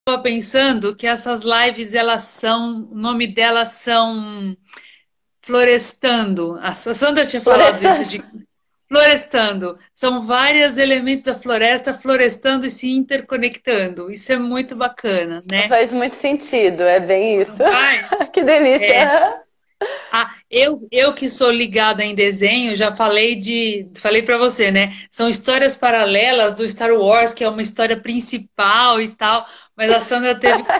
estava pensando que essas lives, o nome delas são Florestando. A Sandra tinha falado isso Florestan. de florestando. São vários elementos da floresta florestando e se interconectando. Isso é muito bacana, né? Faz muito sentido, é bem isso. Não faz? Que É. delícia. Eu que sou ligada em desenho, já falei para você, né? São histórias paralelas do Star Wars, que é uma história principal e tal, mas a Sandra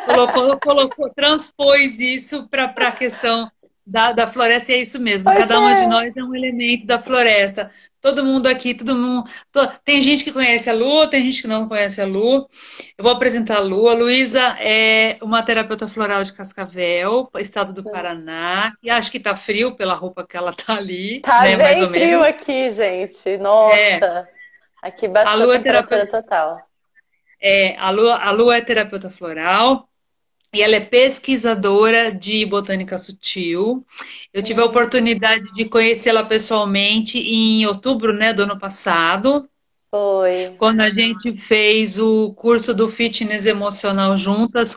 transpôs isso para a questão da floresta, e é isso mesmo. Pois Cada uma de é. nós é um elemento da floresta. Todo mundo aqui, todo mundo. Tem gente que conhece a Lu, tem gente que não conhece a Lu. Eu vou apresentar a Lu. A Luísa é uma terapeuta floral de Cascavel, estado do Paraná. E acho que tá frio pela roupa que ela tá ali, Tá né? Mais bem ou frio menos. aqui, gente. É, Nossa, aqui a baixou a Lu é temperatura terapeuta, total. a Lu é terapeuta floral. E ela é pesquisadora de botânica sutil. Eu tive a oportunidade de conhecê-la pessoalmente em outubro, né, do ano passado, Foi. quando a gente fez o curso do fitness emocional juntas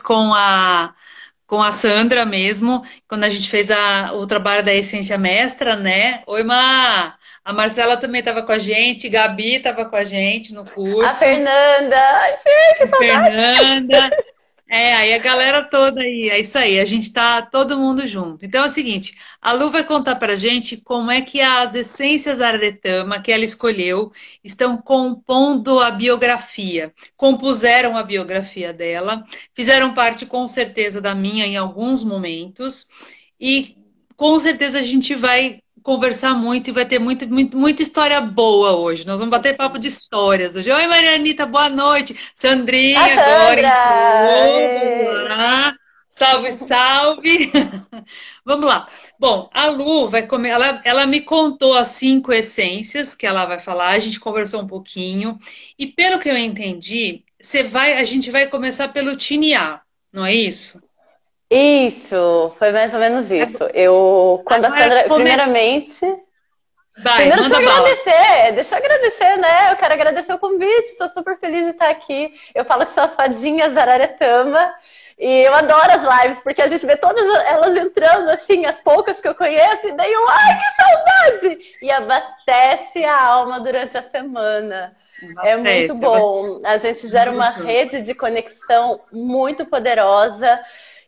com a Sandra mesmo, quando a gente fez o trabalho da essência mestra, né? Oi, Má! A Marcela também estava com a gente, Gabi estava com a gente no A curso, Fernanda. Ai, Fê, que saudade. Fernanda. Aí a galera toda aí, é isso aí, a gente tá todo mundo junto. Então é o seguinte, a Lu vai contar pra gente como é que as essências Aretama que ela escolheu estão compondo a biografia. Compuseram a biografia dela, fizeram parte com certeza da minha em alguns momentos e com certeza a gente vai conversar muito e vai ter muita história boa hoje. Nós vamos bater papo de histórias hoje. Oi, Marianita, boa noite. A Sandrinha agora Sandra. entrou. Vamos Ê. lá. Salve, salve. Vamos lá. Bom, a Lu vai comer. Ela me contou as 5 essências que ela vai falar. A gente conversou um pouquinho. E pelo que eu entendi, a gente vai começar pelo Tiniá, não é isso? Isso, foi mais ou menos isso. Eu, quando a Agora, Sandra, primeiramente, vai, primeiro manda bala. deixa eu agradecer, né? Eu quero agradecer o convite, estou super feliz de estar aqui. Eu falo que sou as fadinhas da Araretama e eu adoro as lives, porque a gente vê todas elas entrando, assim, as poucas que eu conheço, e daí eu, ai, que saudade! E abastece a alma durante a semana. É muito Abastece, bom. A gente gera uma abastece. rede de conexão muito poderosa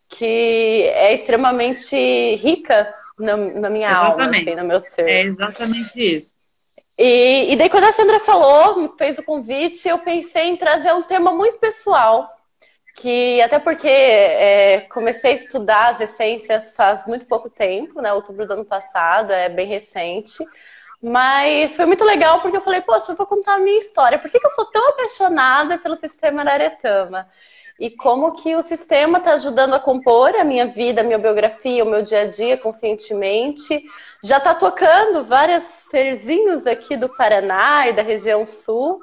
que é extremamente rica na minha alma, assim, Exatamente. no meu É ser. exatamente isso. E daí, quando a Sandra falou, fez o convite, eu pensei em trazer um tema muito pessoal, que até porque comecei a estudar as essências faz muito pouco tempo, né? Outubro do ano passado, é bem recente. Mas foi muito legal porque eu falei, poxa, eu vou contar a minha história. Por que eu sou tão apaixonada pelo sistema Araretama? E como que o sistema está ajudando a compor a minha vida, a minha biografia, o meu dia a dia conscientemente. Já está tocando vários serzinhos aqui do Paraná e da região sul.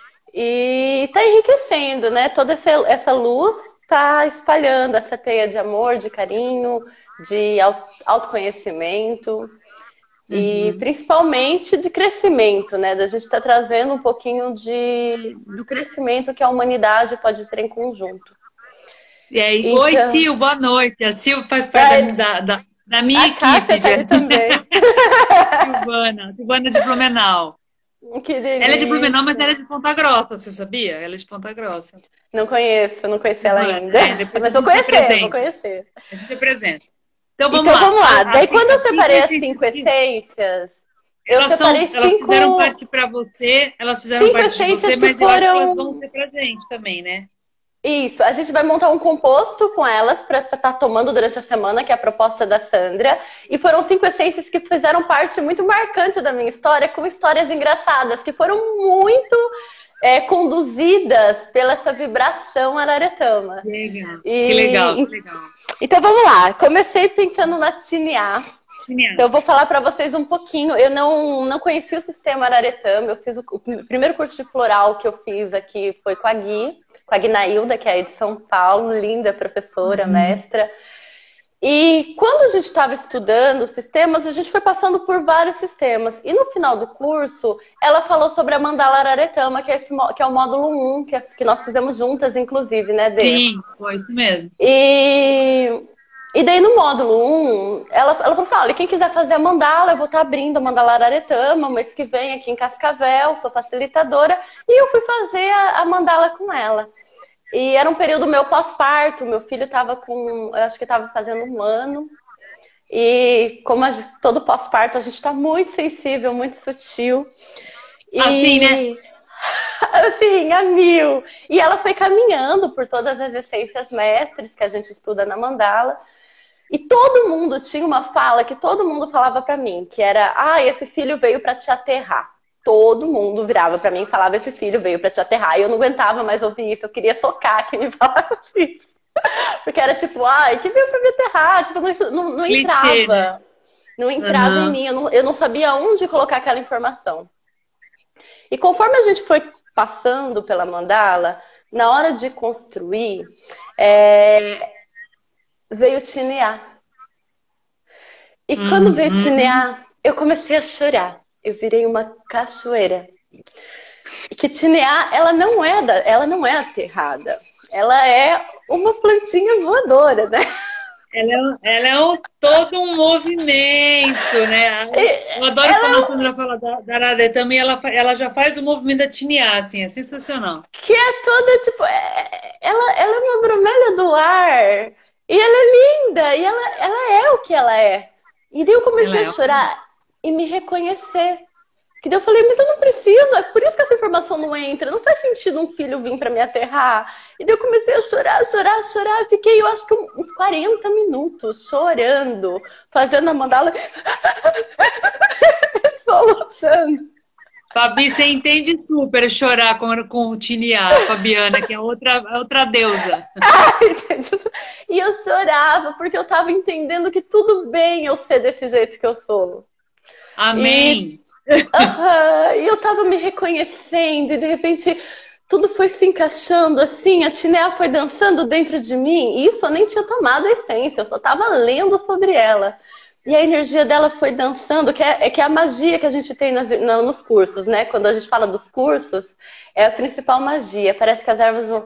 E está enriquecendo, né? Toda essa luz está espalhando essa teia de amor, de carinho, de autoconhecimento. E Uhum. principalmente de crescimento, né? Da gente estar trazendo um pouquinho do crescimento que a humanidade pode ter em conjunto. E aí, oi, Então, Sil, boa noite. A Sil faz parte da minha a equipe, Cássia tá de ali também. Silvana de Blumenau. Que Ela é de Blumenau, mas delícia. ela é de Ponta Grossa, você sabia? Ela é de Ponta Grossa. Não conheci ela Silvana, ainda. depois a Mas vou gente se conhecer, vou apresenta. conhecer. A gente se apresenta. Então vamos Então lá. vamos lá. Daí quando eu As cinco separei as essências cinco essências, eu separei elas fizeram parte para você, elas fizeram cinco parte de você, essências que mas eu acho que elas vão foram. ser pra gente também, né? Isso, a gente vai montar um composto com elas para estar tomando durante a semana, que é a proposta da Sandra. E foram 5 essências que fizeram parte muito marcante da minha história, com histórias engraçadas, que foram muito conduzidas pela essa vibração araretama. Legal. Que legal, E, que legal. então vamos lá, comecei pensando na Tiniá. Então, Genial. eu vou falar para vocês um pouquinho. Eu não conheci o sistema Araretama. Eu fiz o primeiro curso de floral que eu fiz aqui foi com a Guinailda, que é aí de São Paulo, linda professora, Uhum. mestra. E quando a gente estava estudando sistemas, a gente foi passando por vários sistemas. E no final do curso, ela falou sobre a Mandala Araretama, que é o módulo 1, que nós fizemos juntas, inclusive, né, Dê? Sim, foi isso mesmo. E daí no módulo 1, ela falou assim, olha, quem quiser fazer a mandala, eu vou estar abrindo a Mandala Araretama mês que vem aqui em Cascavel, sou facilitadora. E eu fui fazer a mandala com ela. E era um período meu pós-parto, meu filho estava com, eu acho que estava fazendo 1 ano. E como todo pós-parto, a gente está muito sensível, muito sutil. E, assim, né? Assim, a mil. E ela foi caminhando por todas as essências mestres que a gente estuda na mandala. E todo mundo tinha uma fala que todo mundo falava pra mim, que era, esse filho veio pra te aterrar. Todo mundo virava pra mim e falava, esse filho veio pra te aterrar. E eu não aguentava mais ouvir isso, eu queria socar quem me falava assim. Porque era tipo, que veio pra me aterrar? Tipo, não entrava. Né? Não entrava em mim, eu não sabia onde colocar aquela informação. E conforme a gente foi passando pela mandala, na hora de construir, veio Tineá. E quando veio Tineá, eu comecei a chorar. Eu virei uma cachoeira. E que Tineá, ela não é aterrada. Ela é uma plantinha voadora, né? Ela é todo um movimento, né? Eu adoro quando ela fala da Araretama, ela já faz o movimento da Tineá, assim, é sensacional. Que é toda, tipo, ela é uma bromélia do ar. E ela é linda, e ela é o que ela é. E daí eu comecei a chorar e me reconhecer. Que daí eu falei, mas eu não preciso, é por isso que essa informação não entra. Não faz sentido um filho vir pra me aterrar. E daí eu comecei a chorar. Fiquei, eu acho que uns 40 minutos chorando, fazendo a mandala, soluçando. Fabi, você entende super chorar com o Tineá, Fabiana, que é outra deusa. E eu chorava, porque eu tava entendendo que tudo bem eu ser desse jeito que eu sou. Amém! E eu tava me reconhecendo, e de repente tudo foi se encaixando assim, a Tineá foi dançando dentro de mim, e isso eu nem tinha tomado a essência, eu só tava lendo sobre ela. E a energia dela foi dançando, que é a magia que a gente tem nos cursos, né? Quando a gente fala dos cursos, é a principal magia. Parece que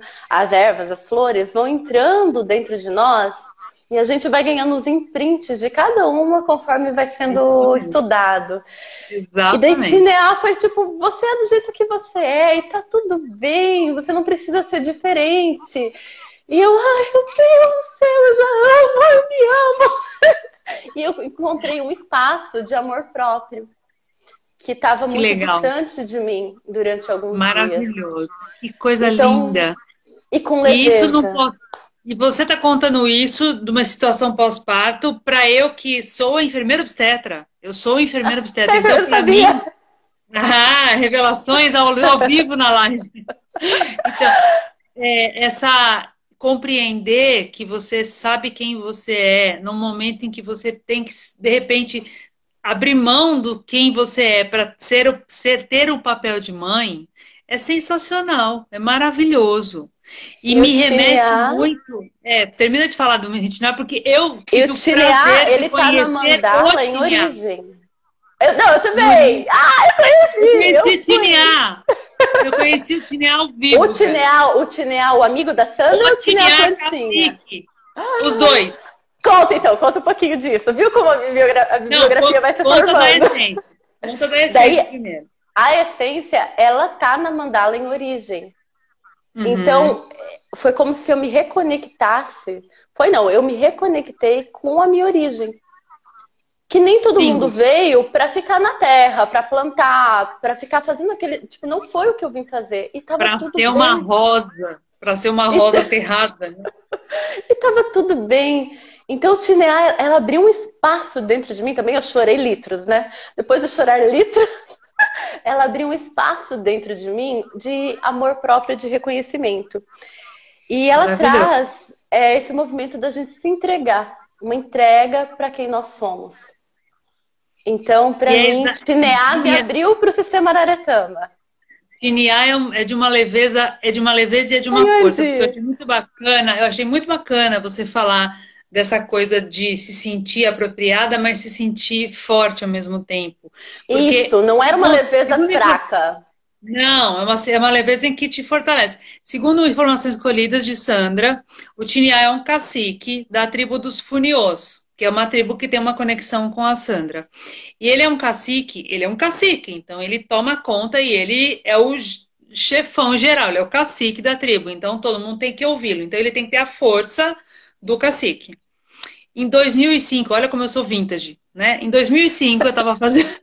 as flores vão entrando dentro de nós e a gente vai ganhando os imprints de cada uma conforme vai sendo estudado. Exatamente. E daí Tineá foi tipo, você é do jeito que você é e tá tudo bem, você não precisa ser diferente. E eu, meu Deus do céu, eu já amo, eu me amo. E eu encontrei um espaço de amor próprio que estava muito distante de mim durante alguns dias. Maravilhoso. Que coisa linda. E com leveza. Isso não pode... E você está contando isso de uma situação pós-parto para eu que sou enfermeira obstetra. Eu sou enfermeira obstetra. Então, para mim... revelações ao vivo na live. Então, essa... compreender que você sabe quem você é no momento em que você tem que, de repente, abrir mão do quem você é para ter o papel de mãe, é sensacional, é maravilhoso. E me remete muito... termina de falar do Tineá, porque eu tive o prazer ele tá na mandala em origem. Eu também! Eu conheci! Tineá! Eu conheci o Tineá ao vivo. O Tineá, o amigo da Sandra ou o Tineá Plantinha? Os dois. Conta um pouquinho disso. Viu como a bibliografia vai se formando? Conta da essência primeiro. A essência, ela tá na mandala em origem. Então, foi como se eu me reconectasse. Eu me reconectei com a minha origem. Que nem todo mundo veio pra ficar na terra, pra plantar, pra ficar fazendo aquele... Tipo, não foi o que eu vim fazer. E tava pra tudo ser bem. uma rosa. Pra ser uma rosa aterrada. Né? E tava tudo bem. Então, o Tineá, ela abriu um espaço dentro de mim também. Eu chorei litros, né? Depois de chorar litros, ela abriu um espaço dentro de mim de amor próprio, de reconhecimento. E ela traz esse movimento da gente se entregar. Uma entrega para quem nós somos. Então, para mim, Tineá me abriu para o sistema Araretama. Tineá é de uma leveza, e é de uma força. Eu achei muito bacana você falar dessa coisa de se sentir apropriada, mas se sentir forte ao mesmo tempo. Porque, Isso, não era uma leveza fraca. não, é uma leveza em que te fortalece. Segundo informações colhidas de Sandra, o Tiniá é um cacique da tribo dos Funiôs, que é uma tribo que tem uma conexão com a Sandra. E ele é um cacique, então ele toma conta e ele é o chefão geral, ele é o cacique da tribo, então todo mundo tem que ouvi-lo. Então ele tem que ter a força do cacique. Em 2005, olha como eu sou vintage, né? Em 2005 eu estava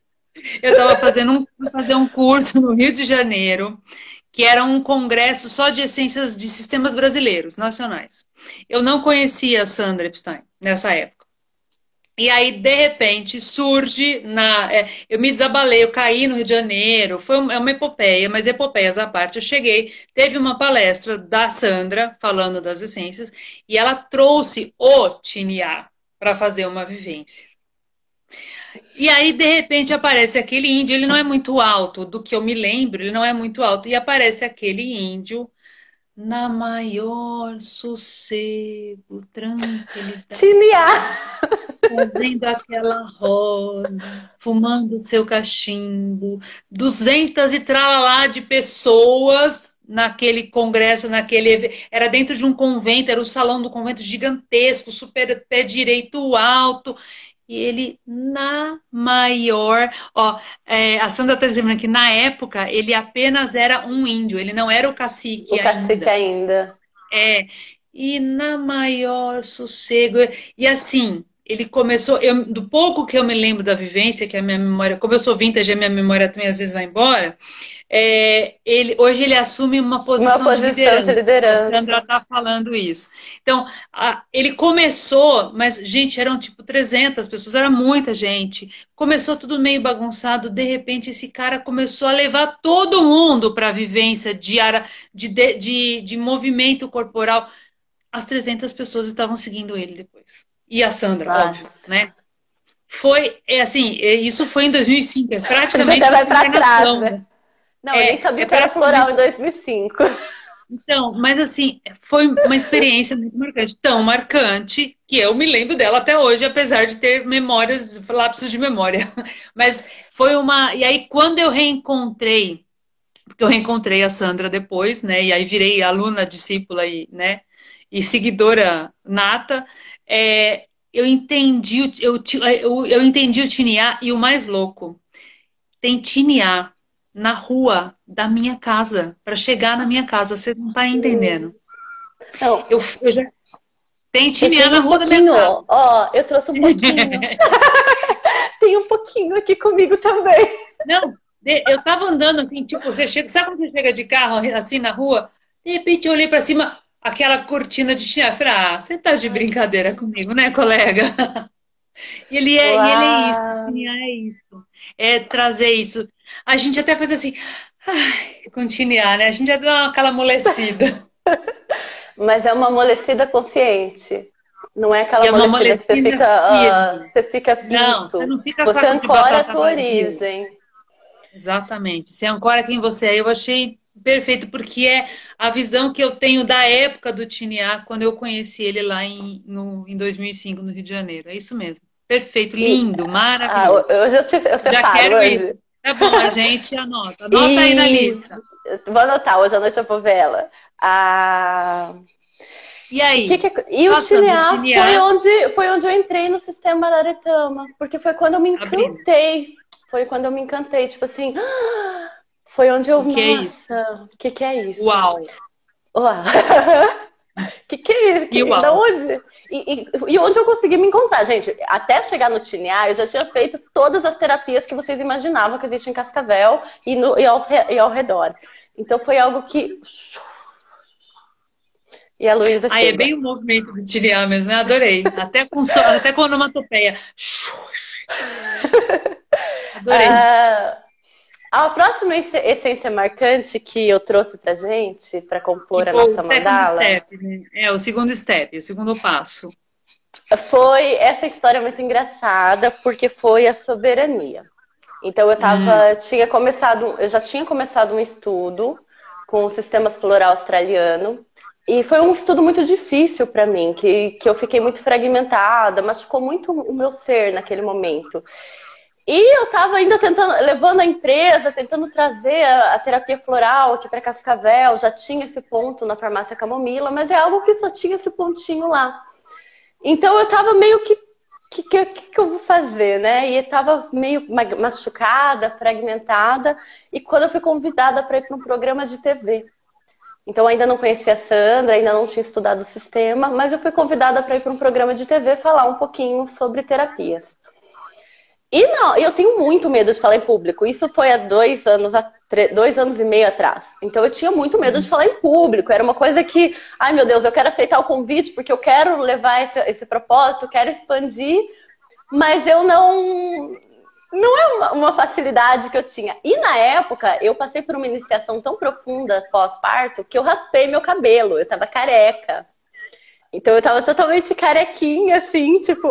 fazendo um curso no Rio de Janeiro, que era um congresso só de essências de sistemas brasileiros, nacionais. Eu não conhecia a Sandra Epstein nessa época. E aí, de repente, surge eu me desabalei, eu caí no Rio de Janeiro, é uma epopeia, mas epopeias à parte. Eu cheguei, teve uma palestra da Sandra falando das essências, e ela trouxe o Tiniá para fazer uma vivência. E aí, de repente, aparece aquele índio, ele não é muito alto, do que eu me lembro, ele não é muito alto, e aparece aquele índio na maior sossego, tranquilidade. Tiniá! Fazendo aquela roda, fumando seu cachimbo, 200 e tralalá de pessoas naquele congresso, era dentro de um convento, era o salão do convento gigantesco, super pé direito alto, e ele na maior, a Sandra está escrevendo aqui, na época ele apenas era um índio, ele não era o cacique ainda. O cacique ainda. E na maior sossego, e assim, ele começou, do pouco que eu me lembro da vivência, que a minha memória, como eu sou vintage, a minha memória também às vezes vai embora, hoje ele assume uma posição de liderança. A Sandra está falando isso. Então, ele começou, mas, gente, eram tipo 300 pessoas, era muita gente. Começou tudo meio bagunçado, de repente esse cara começou a levar todo mundo para a vivência diária de movimento corporal. As 300 pessoas estavam seguindo ele depois. E a Sandra, óbvio, né? Isso foi em 2005, praticamente. Você vai para trás, né? Não, eu nem sabia que era floral em 2005. Então, mas assim, foi uma experiência muito marcante. Tão marcante que eu me lembro dela até hoje, apesar de ter lapsos de memória. Mas foi uma... E aí, quando eu reencontrei, porque eu reencontrei a Sandra depois, né? E aí virei aluna, discípula né? E seguidora nata, eu entendi o Tiniá, e o mais louco, tem Tiniá na rua da minha casa, para chegar na minha casa, você não tá entendendo. Não. Tem Tiniá na rua da minha casa. Ó, eu trouxe um pouquinho. Tem um pouquinho aqui comigo também. Não, eu tava andando, assim, tipo, sabe quando você chega de carro, assim, na rua? De repente eu olhei para cima, aquela cortina de Tiniá. Falei, você tá de brincadeira comigo, né, colega? E ele é isso, Tiniá é isso. É trazer isso. A gente até faz assim, com Tiniá, né? A gente já dá aquela amolecida. Mas é uma amolecida consciente. Não é aquela amolecida que você fica fixo. Não, você não fica você ancora a tua origem. Exatamente. Você ancora quem você é. Eu achei perfeito, porque é a visão que eu tenho da época do Tiniá, quando eu conheci ele lá em 2005, no Rio de Janeiro. É isso mesmo. Perfeito, lindo, maravilhoso. Hoje eu separo hoje. Isso. É bom, a gente anota. Anota aí na lista. Vou anotar, hoje à noite eu vou ver ela. E aí? E o Tiniá foi onde eu entrei no sistema Araretama, porque foi quando eu me encantei. Foi quando eu me encantei, tipo assim, foi onde eu, nossa, o que é isso? Uau! Uau! Que é isso? Da onde? E onde eu consegui me encontrar? Gente, até chegar no Tiniá, eu já tinha feito todas as terapias que vocês imaginavam que existem em Cascavel e ao redor. Então foi algo que... E a Luísa chega. É bem o movimento do Tiniá mesmo, eu adorei. Até com onomatopeia. Adorei. A próxima essência marcante que eu trouxe pra gente, pra compor a nossa mandala... O segundo step, o segundo passo. Foi essa história muito engraçada, porque foi a soberania. Então eu já tinha começado um estudo com o sistema floral australiano, E foi um estudo muito difícil para mim, que eu fiquei muito fragmentada, machucou muito o meu ser naquele momento. E eu estava ainda tentando, levando a empresa, tentando trazer a terapia floral aqui para Cascavel, já tinha esse ponto na farmácia Camomila, mas é algo que só tinha esse pontinho lá. Então eu estava meio que eu vou fazer, né? E estava meio machucada, fragmentada, e quando eu fui convidada para ir para um programa de TV. Então ainda não conhecia a Sandra, ainda não tinha estudado o sistema, mas eu fui convidada para ir para um programa de TV falar um pouquinho sobre terapias. E não, eu tenho muito medo de falar em público. Isso foi há 2 anos, 2 anos e meio atrás. Então eu tinha muito medo de falar em público. Era uma coisa que, ai meu Deus, eu quero aceitar o convite porque eu quero levar esse propósito, quero expandir, mas eu não é uma facilidade que eu tinha. E na época, eu passei por uma iniciação tão profunda pós-parto que eu raspei meu cabelo. Eu tava careca. Então eu tava totalmente carequinha, assim, tipo...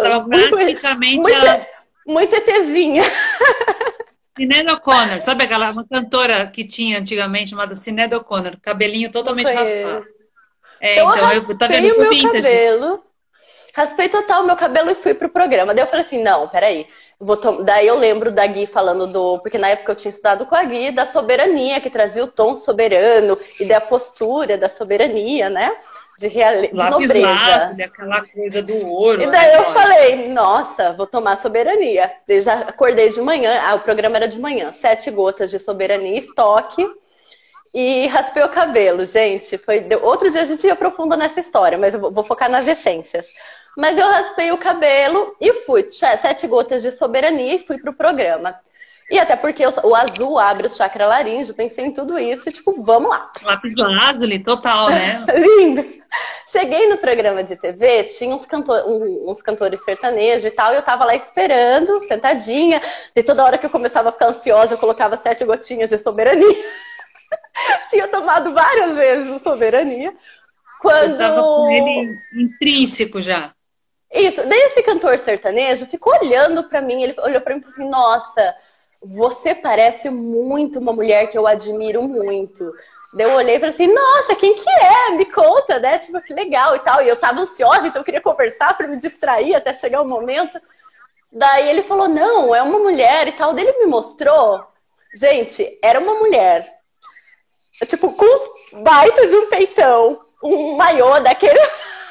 muito ETzinha. Sinéad O'Connor, sabe uma cantora que tinha antigamente chamada Sinéad O'Connor, cabelinho totalmente raspado. Então eu tá vendo, o meu cabelo, raspei total o meu cabelo e fui pro programa. Daí eu falei assim, não, peraí. Daí eu lembro da Gui falando porque na época eu tinha estudado com a Gui, da soberania, que trazia o tom soberano e da postura da soberania, né? De nobreza. Lápis, aquela coisa do ouro. E daí eu falei, nossa, vou tomar soberania. Eu já acordei de manhã, o programa era de manhã, 7 gotas de soberania, estoque, e raspei o cabelo, gente. Outro dia a gente aprofunda nessa história, mas eu vou focar nas essências. Mas eu raspei o cabelo e fui, 7 gotas de soberania e fui pro programa. E até porque o azul abre o chakra laríngeo, pensei em tudo isso e tipo, vamos lá. Lápis lazuli, total, né? Lindo! Cheguei no programa de TV, tinha uns cantores sertanejos e tal, e eu tava lá esperando, sentadinha, e toda hora que eu começava a ficar ansiosa, eu colocava 7 gotinhas de soberania. Tinha tomado várias vezes o soberania. Eu tava com ele intrínseco já. Isso, daí esse cantor sertanejo ficou olhando pra mim, ele olhou pra mim e falou assim, nossa... Você parece muito uma mulher que eu admiro muito. Daí eu olhei e falei assim, nossa, quem que é? Me conta, né? Tipo, que legal e tal. E eu tava ansiosa, então eu queria conversar pra me distrair até chegar o momento. Daí ele falou, não, é uma mulher e tal. Daí ele me mostrou. Gente, era uma mulher. Tipo, com os baitas de um peitão. Um maiô daqueles...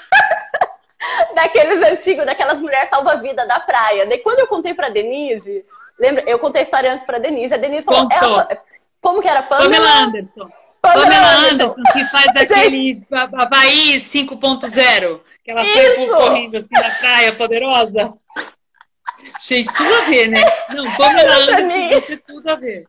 daqueles antigos, daquelas mulheres salva-vida da praia. Daí quando eu contei pra Denise... Lembra? Eu contei a história antes pra Denise. A Denise falou, como que era? Pamela Anderson. Pamela Anderson, que faz aquele Havaí 5.0. Que ela foi correndo assim na praia, poderosa. Gente, tudo a ver, né? Não, Pamela Anderson tem tudo a ver.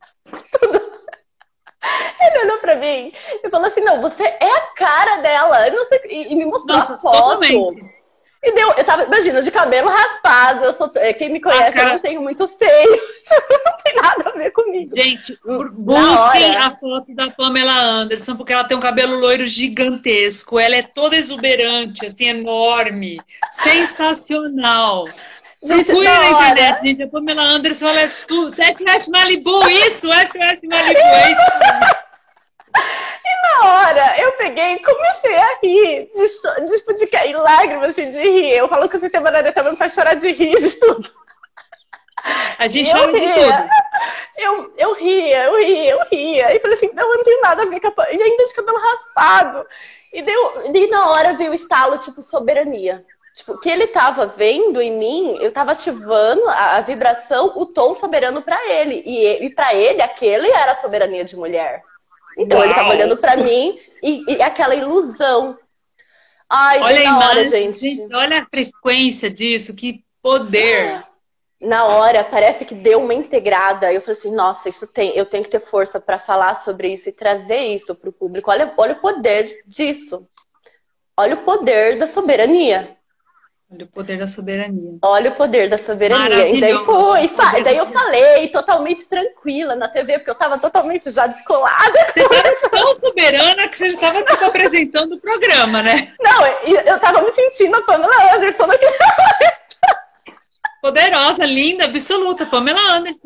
Ele olhou pra mim e falou assim, não, você é a cara dela. Eu não sei, e me mostrou a foto. Totalmente. E eu tava, imagina, de cabelo raspado, quem me conhece, eu não tenho muito seio, não tem nada a ver comigo. Gente, busquem a foto da Pamela Anderson, porque ela tem um cabelo loiro gigantesco, ela é toda exuberante, assim, enorme, sensacional. Procure na internet, gente, a Pamela Anderson, ela é tudo, SOS Malibu, isso, SOS Malibu, é isso. E na hora, eu peguei e comecei a rir, de cair lágrimas, assim, de rir. Eu falo que o sistema da também faz chorar de rir de tudo. A gente chora de tudo. Eu ria. E falei assim, não, eu não tenho nada a ver com a... E ainda de cabelo raspado. E na hora veio o estalo, tipo, soberania. Tipo, que ele tava vendo em mim, eu tava ativando a vibração, o tom soberano pra ele. E pra ele, aquele era a soberania de mulher. Então, ele tava olhando pra mim e aquela ilusão. Ai, olha na hora, gente. Olha a frequência disso, que poder. Na hora, parece que deu uma integrada. Eu falei assim, nossa, eu tenho que ter força pra falar sobre isso e trazer isso pro público. Olha o poder disso. Olha o poder da soberania. Olha o poder da soberania. Olha o poder da soberania. E daí eu falei totalmente tranquila na TV, porque eu tava totalmente já descolada. Você tava tão soberana que você estava tipo, apresentando o programa, né? Não, eu tava me sentindo a Pamela Anderson naquele momento. Poderosa, linda, absoluta, Pamela Anderson.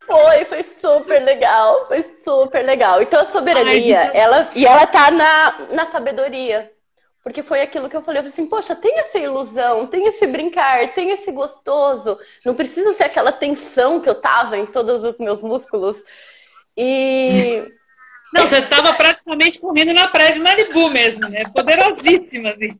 Foi super legal, foi super legal. Então a soberania, Ai, ela tá na sabedoria. Porque foi aquilo que eu falei assim, poxa, tem essa ilusão, tem esse brincar, tem esse gostoso. Não precisa ser aquela tensão que eu tava em todos os meus músculos. E não, você estava praticamente correndo na praia de Malibu mesmo, né? Poderosíssima, assim.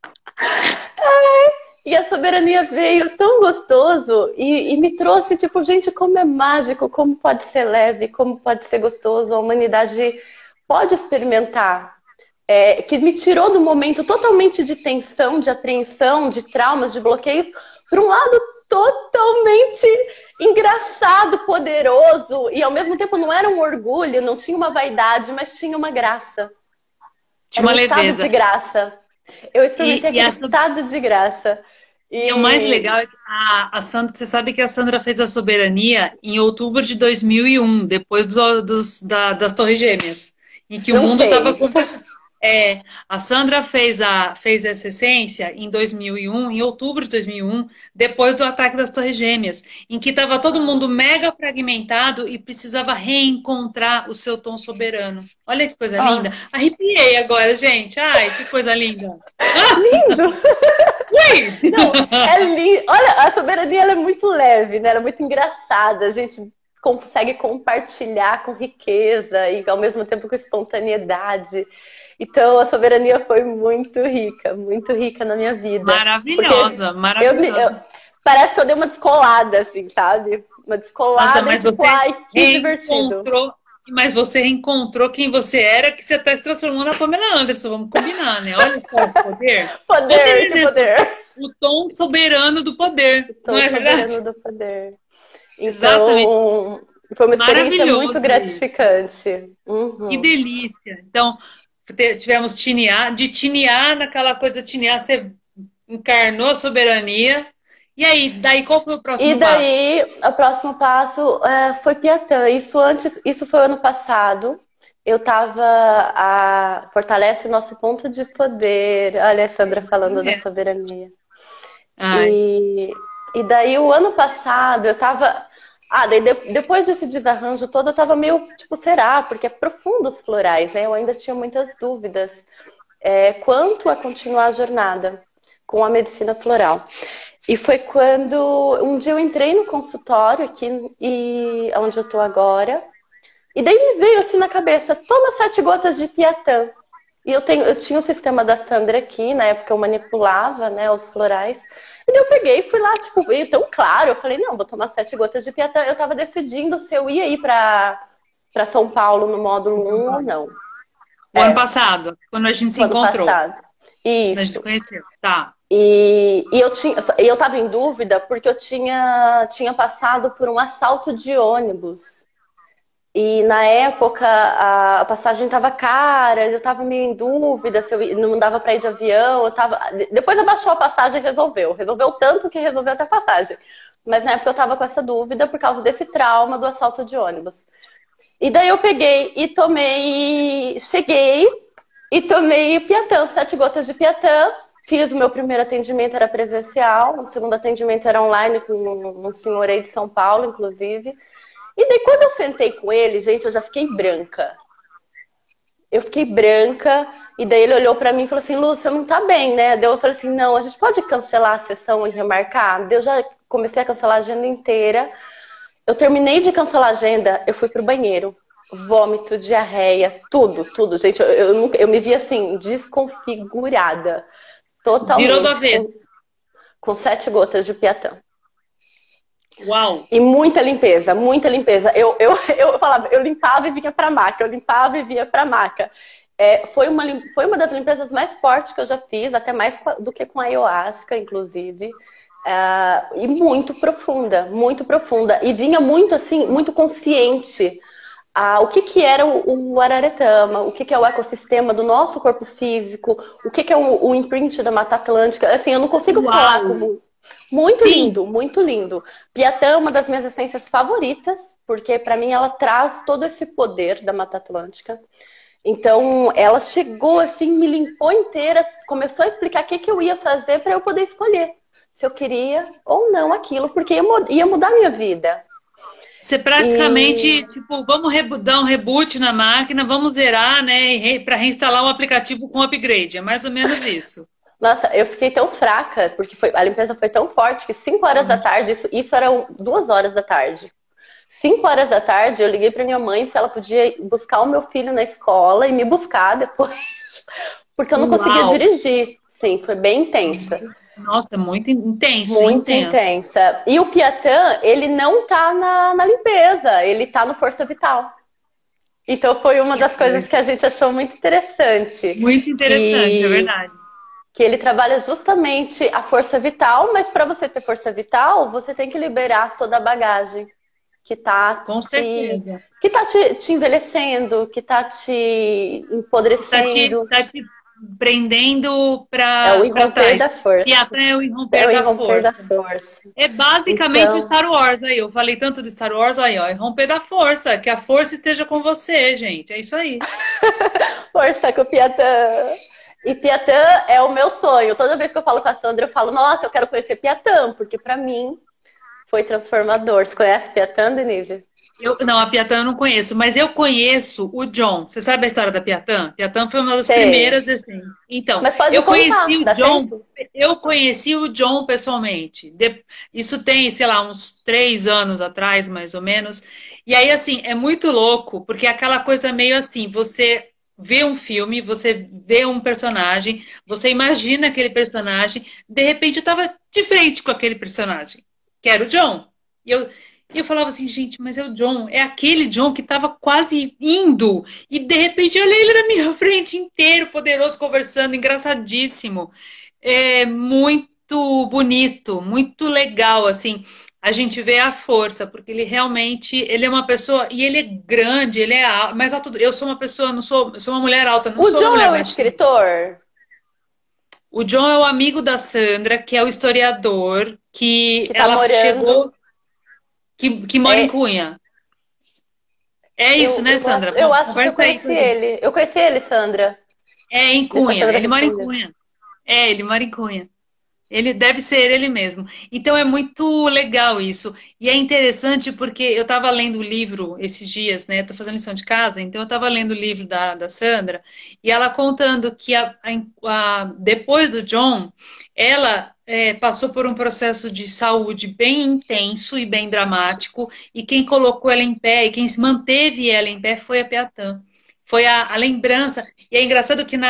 E a soberania veio tão gostoso e me trouxe, tipo, gente, como é mágico, como pode ser leve, como pode ser gostoso, a humanidade pode experimentar. Que me tirou do momento totalmente de tensão, de apreensão, de traumas, de bloqueios, para um lado totalmente engraçado, poderoso, e ao mesmo tempo não era um orgulho, não tinha uma vaidade, mas tinha uma graça. Tinha Era uma um estado leveza. de graça. Eu experimentei aquele Essa estado de graça. E o mais legal é que a Sandra, você sabe que a Sandra fez a soberania em outubro de 2001, depois das Torres Gêmeas, em que o Não mundo estava sei. a Sandra fez essa essência em 2001, em outubro de 2001, depois do ataque das Torres Gêmeas, em que estava todo mundo mega fragmentado e precisava reencontrar o seu tom soberano. Olha que coisa linda. Arrepiei agora, gente. Ai, que coisa linda. Lindo! Ui! Não, é lindo. Olha, a soberania ela é muito leve, né? Ela é muito engraçada. A gente consegue compartilhar com riqueza e ao mesmo tempo com espontaneidade. Então a soberania foi muito rica na minha vida. Maravilhosa, maravilhosa. Parece que eu dei uma descolada, assim, sabe? Uma descolada. Nossa, mas tipo, você ai, que divertido. Mas você reencontrou quem você era, que você está se transformando na Pamela Anderson. Vamos combinar, né? Olha só o poder. Poder. O tom soberano do poder. O tom não é soberano verdade? do poder. Então, exatamente. Foi uma experiência muito gratificante. Que delícia. Então, tivemos tinear naquela coisa tinear, você encarnou a soberania. E aí, daí qual foi o próximo passo? E daí, o próximo passo foi Piatã. Isso foi ano passado. Eu estava Fortalece Nosso Ponto de Poder. Olha a Sandra falando da soberania. E daí, o ano passado, eu estava... depois desse desarranjo todo, eu tava meio, tipo, será? Porque é profundo os florais, né? Eu ainda tinha muitas dúvidas quanto a continuar a jornada com a medicina floral. E foi quando um dia eu entrei no consultório aqui, onde eu tô agora, e daí me veio assim na cabeça, toma 7 gotas de Piatã. E eu tinha o sistema da Sandra aqui, na época eu manipulava, né, os florais. E daí eu peguei e fui lá, tipo, então, claro, eu falei, não, vou tomar 7 gotas de Piatã. Eu tava decidindo se eu ia ir pra São Paulo no módulo 1 ou não. O ano passado, quando a gente se encontrou. Passado. Isso. Quando a gente se conheceu, tá. E eu tava em dúvida porque eu tinha passado por um assalto de ônibus. E na época a passagem estava cara, eu estava meio em dúvida se não dava para ir de avião. Depois abaixou a passagem e resolveu. Resolveu tanto que resolveu até a passagem. Mas na época eu estava com essa dúvida por causa desse trauma do assalto de ônibus. E daí eu peguei e cheguei e tomei Piatã, 7 gotas de Piatã. Fiz o meu primeiro atendimento, era presencial. O segundo atendimento era online com um senhor aí de São Paulo, inclusive. E daí, quando eu sentei com ele, gente, eu já fiquei branca. Eu fiquei branca, e daí ele olhou pra mim e falou assim, Lu, você não tá bem, né? Daí eu falei assim, não, a gente pode cancelar a sessão e remarcar? Daí eu já comecei a cancelar a agenda inteira. Eu terminei de cancelar a agenda, eu fui pro banheiro. Vômito, diarreia, tudo. Gente, eu me vi assim, desconfigurada. Totalmente. Virou do avesso. Com 7 gotas de Piatã. Uau! E muita limpeza, muita limpeza. Eu falava, eu limpava e vinha pra maca, eu limpava e vinha pra maca. Foi uma das limpezas mais fortes que eu já fiz, até mais do que com a ayahuasca, inclusive. E muito profunda, muito profunda. E vinha muito assim, muito consciente. O que era o Araretama, o que é o ecossistema do nosso corpo físico, o que é o imprint da Mata Atlântica. Assim, eu não consigo falar como... Muito Sim. lindo, muito lindo. Piatã é uma das minhas essências favoritas, porque para mim ela traz todo esse poder da Mata Atlântica. Então ela chegou assim, me limpou inteira, começou a explicar o que eu ia fazer para eu poder escolher se eu queria ou não aquilo, porque ia mudar minha vida. Você E, praticamente, tipo, vamos dar um reboot na máquina, vamos zerar, né? Para reinstalar o aplicativo com upgrade. É mais ou menos isso. nossa, eu fiquei tão fraca, porque a limpeza foi tão forte que 5 horas da tarde, isso eram 2 horas da tarde. 5 horas da tarde, eu liguei para minha mãe se ela podia buscar o meu filho na escola e me buscar depois, porque eu não conseguia Uau! dirigir. Sim, foi bem intensa. Nossa, muito intenso, Muito intenso. intensa. E o Piatã, ele não tá na limpeza, ele tá no Força Vital. Então foi uma Que das coisas coisa. que a gente achou muito interessante, Muito interessante, é que, verdade. que ele trabalha justamente a força vital, mas para você ter força vital, você tem que liberar toda a bagagem que tá Com te, certeza. que tá te envelhecendo, que tá te empodrecendo. Tá te prendendo É o para irromper trás. da E força. até o É irromper o da irromper da força. força. É basicamente Então, Star Wars aí. Eu falei tanto de Star Wars aí, ó. Irromper da força. Que a força esteja com você, gente. É isso aí. força com o Piatã. E Piatã é o meu sonho. Toda vez que eu falo com a Sandra, eu falo, nossa, eu quero conhecer Piatã, porque para mim foi transformador. Você conhece Piatã, Denise? Não, a Piatã eu não conheço, mas eu conheço o John. Você sabe a história da Piatã? Piatã foi uma das Sei. primeiras, assim. Então, Mas pode contar, dá tempo? Eu conheci o John pessoalmente. Isso tem, sei lá, uns 3 anos atrás, mais ou menos. E aí, assim, é muito louco, porque é aquela coisa meio assim, você vê um filme, você vê um personagem, você imagina aquele personagem, de repente eu tava de frente com aquele personagem, que era o John. E eu falava assim, gente, mas é o John, é aquele John que estava quase indo, e de repente eu olhei ele na minha frente inteiro, poderoso, conversando, engraçadíssimo. É muito bonito, muito legal, assim, a gente vê a força, porque ele realmente, ele é uma pessoa, e ele é grande, ele é mais alto, eu sou uma pessoa, não sou, eu sou uma mulher alta, não O sou uma John é mulher o baixinha. escritor? O John é o amigo da Sandra, que é o historiador, que Que tá ela morando. chegou, que mora em É, Cunha. É isso, né, Sandra? eu acho que eu Conversa aí com conheci ele. ele. Eu conheci ele, Sandra. É em Deixa a Cunha. Sandra Ele mora em responder. Cunha. É, ele mora em Cunha. Ele deve ser ele mesmo. Então é muito legal isso. E é interessante porque eu estava lendo o livro esses dias, né? Estou fazendo lição de casa, então eu estava lendo o livro da Sandra e ela contando que depois do John, ela passou por um processo de saúde bem intenso e bem dramático, e quem colocou ela em pé e quem manteve ela em pé foi a Piatã. Foi a lembrança. E é engraçado que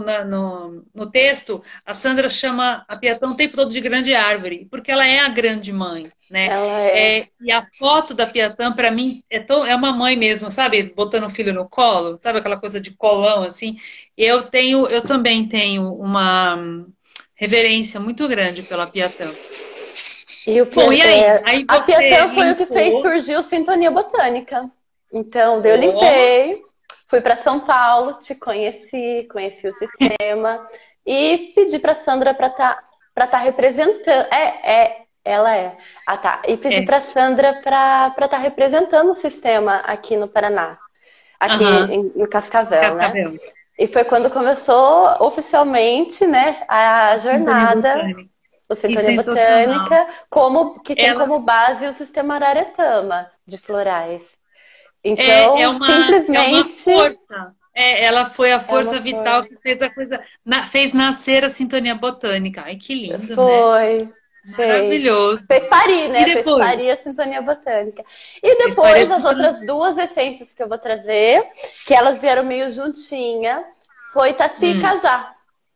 no texto a Sandra chama a Piatã o tempo todo de grande árvore, porque ela é a grande mãe, né? Ela é. E a foto da Piatã, para mim, é uma mãe mesmo, sabe? Botando o filho no colo, sabe aquela coisa de colão, assim. Eu também tenho uma reverência muito grande pela Piatã. E Bom, e aí? Aí a você Piatã foi o que fez limpou. surgir o Sintonia Botânica. Então, daí eu Oh, limpei, fui para São Paulo, te conheci, conheci o sistema e pedi para Sandra para tá representando. Ela é. Ah, tá. E pedi é. para Sandra para tá representando o sistema aqui no Paraná, aqui Aham. em Cascavel, né? Cascavel. E foi quando começou oficialmente, né, a Sintonia jornada, botânica. o Que Sintonia sensacional. Botânica, que tem Ela como base o sistema Araretama de florais. é Então, uma simplesmente força. Ela foi a é uma força vital força. que fez a coisa, fez nascer a sintonia botânica. Ai, que lindo, né? Foi, fez. Maravilhoso. Fez parir, E né? Fez depois? parir a Sintonia Botânica. E Fez parir depois, a as sintonia. outras duas essências que eu vou trazer, que elas vieram meio juntinha, foi Taci e Hum, Cajá.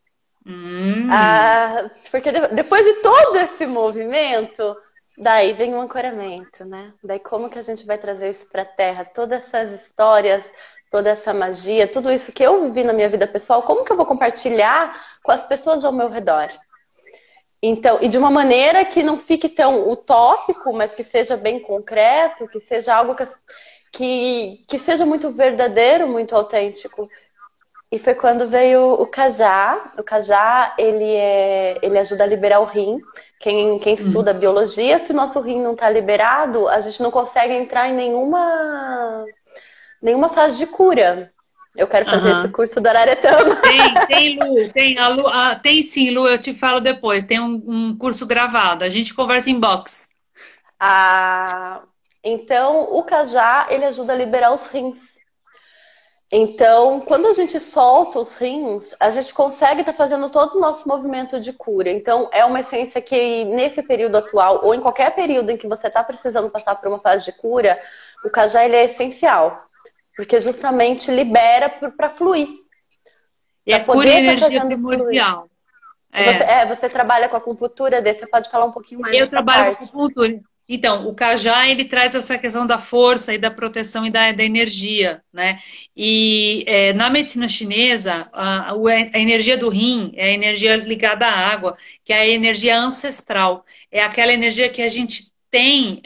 hum. Ah, porque depois de todo esse movimento, daí vem o ancoramento, né? Daí como que a gente vai trazer isso para a Terra? Todas essas histórias, toda essa magia, tudo isso que eu vivi na minha vida pessoal, como que eu vou compartilhar com as pessoas ao meu redor? Então, e de uma maneira que não fique tão utópico, mas que seja bem concreto, que seja algo que seja muito verdadeiro, muito autêntico. E foi quando veio o cajá. O cajá, ele ajuda a liberar o rim. Quem Hum. estuda biologia, se o nosso rim não está liberado, a gente não consegue entrar em nenhuma fase de cura. Eu quero fazer esse Aham. curso do Araretama. Tem, Lu, tem, a Lu, tem sim, Lu, eu te falo depois. Tem um curso gravado. A gente conversa em box. Ah, Então, o cajá, ele ajuda a liberar os rins. Então, quando a gente solta os rins, a gente consegue estar fazendo todo o nosso movimento de cura. Então, é uma essência que, nesse período atual, ou em qualquer período em que você está precisando passar por uma fase de cura, o cajá ele é essencial. Porque justamente libera para fluir. É cura e energia primordial. Você trabalha com acupuntura, você pode falar um pouquinho mais Eu dessa trabalho parte. com acupuntura. Então, o cajá, ele traz essa questão da força e da proteção e da energia, né? E na medicina chinesa, a energia do rim é a energia ligada à água, que é a energia ancestral. É aquela energia que a gente tem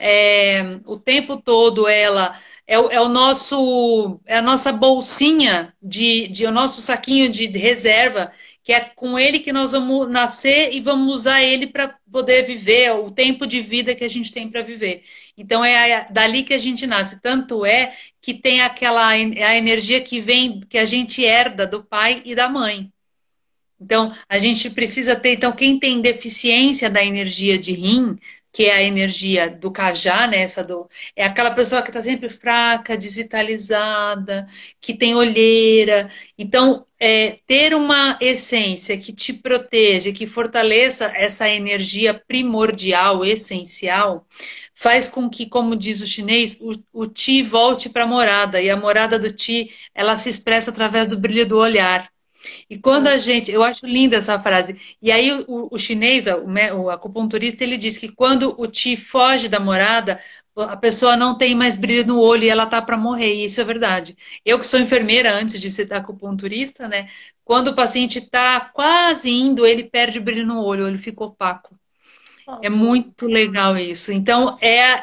o tempo todo, ela é o nosso, é a nossa bolsinha o nosso saquinho de reserva, que é com ele que nós vamos nascer e vamos usar ele para poder viver o tempo de vida que a gente tem para viver. Então é dali que a gente nasce. Tanto é que tem a energia que vem, que a gente herda do pai e da mãe. Então a gente precisa ter. Então quem tem deficiência da energia de rim, que é a energia do cajá, né? É aquela pessoa que está sempre fraca, desvitalizada, que tem olheira. Então, ter uma essência que te proteja, que fortaleça essa energia primordial, essencial, faz com que, como diz o chinês, o Ti volte para a morada. E a morada do Ti, ela se expressa através do brilho do olhar. E quando a gente, eu acho linda essa frase, e aí o chinês, o acupunturista, ele diz que quando o Qi foge da morada, a pessoa não tem mais brilho no olho e ela tá para morrer, e isso é verdade. Eu que sou enfermeira antes de ser acupunturista, né, quando o paciente tá quase indo, ele perde o brilho no olho, o olho fica opaco. É muito legal isso. Então,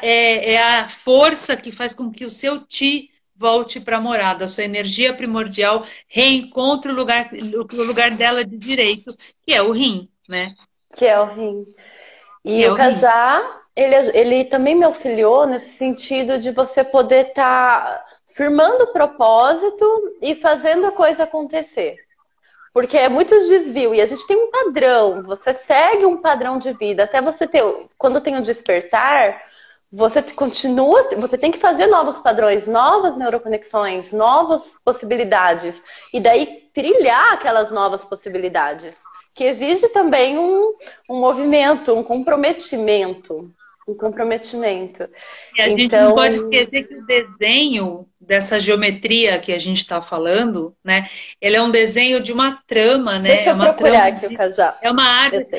é a força que faz com que o seu Qi volte para a morada, a sua energia primordial reencontre o lugar dela de direito, que é o rim, né? Que é o rim. E o cajá, ele também me auxiliou nesse sentido de você poder estar firmando o propósito e fazendo a coisa acontecer. Porque é muitos desvios e a gente tem um padrão, você segue um padrão de vida, até você ter, quando tem o despertar, você continua, você tem que fazer novos padrões, novas neuroconexões, novas possibilidades. E daí trilhar aquelas novas possibilidades. Que exige também um movimento, um comprometimento. Um comprometimento. E a gente não pode esquecer que o desenho dessa geometria que a gente está falando, né? Ele é um desenho de uma trama, né? Deixa eu procurar aqui o cajá. É uma arte.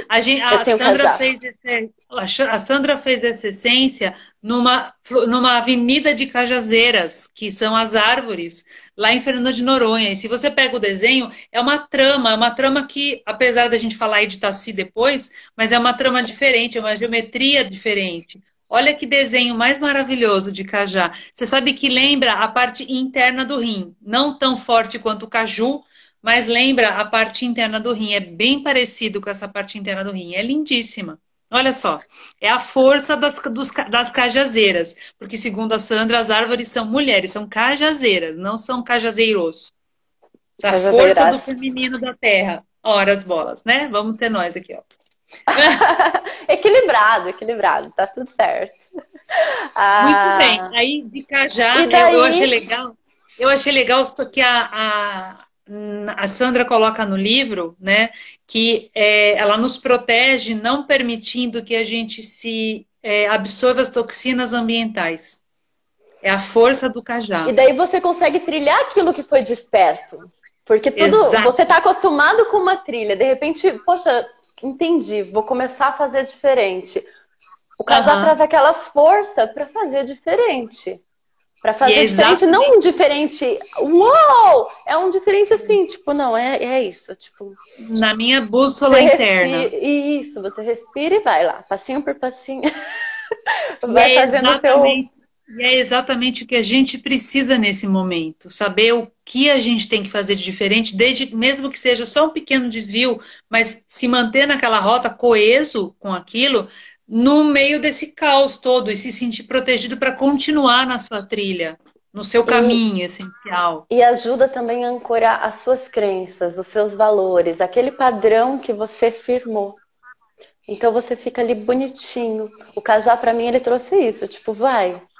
A Sandra fez essa essência numa avenida de cajazeiras, que são as árvores, lá em Fernando de Noronha. E se você pega o desenho, é uma trama que, apesar da gente falar aí de Taci depois, mas é uma trama diferente, é uma geometria diferente. Olha que desenho mais maravilhoso de cajá. Você sabe que lembra a parte interna do rim. Não tão forte quanto o caju, mas lembra a parte interna do rim. É bem parecido com essa parte interna do rim. É lindíssima. Olha só. É a força das cajazeiras. Porque, segundo a Sandra, as árvores são mulheres, são cajazeiras, não são cajazeiros. A força do feminino da terra. Ora as bolas, né? Vamos ter nós aqui, ó. equilibrado, tá tudo certo. Muito bem. Aí de cajá, eu achei legal. Eu achei legal só que a Sandra coloca no livro, né, que ela nos protege, não permitindo que a gente absorva as toxinas ambientais. É a força do cajá. E daí você consegue trilhar aquilo que foi desperto. Porque você está acostumado com uma trilha, de repente, poxa, entendi, vou começar a fazer diferente. O cajá traz aquela força para fazer diferente. Para fazer diferente, não um diferente, uou! É um diferente assim, tipo, não, é isso. Tipo, na minha bússola interna. Isso, você respira e vai lá, passinho por passinho. Vai fazendo o teu... E é exatamente o que a gente precisa nesse momento, saber o que a gente tem que fazer de diferente, mesmo que seja só um pequeno desvio, mas se manter naquela rota coeso com aquilo, no meio desse caos todo, e se sentir protegido para continuar na sua trilha, no seu caminho essencial. E ajuda também a ancorar as suas crenças, os seus valores, aquele padrão que você firmou. Então você fica ali bonitinho. O cajá, para mim, ele trouxe isso, tipo, vai.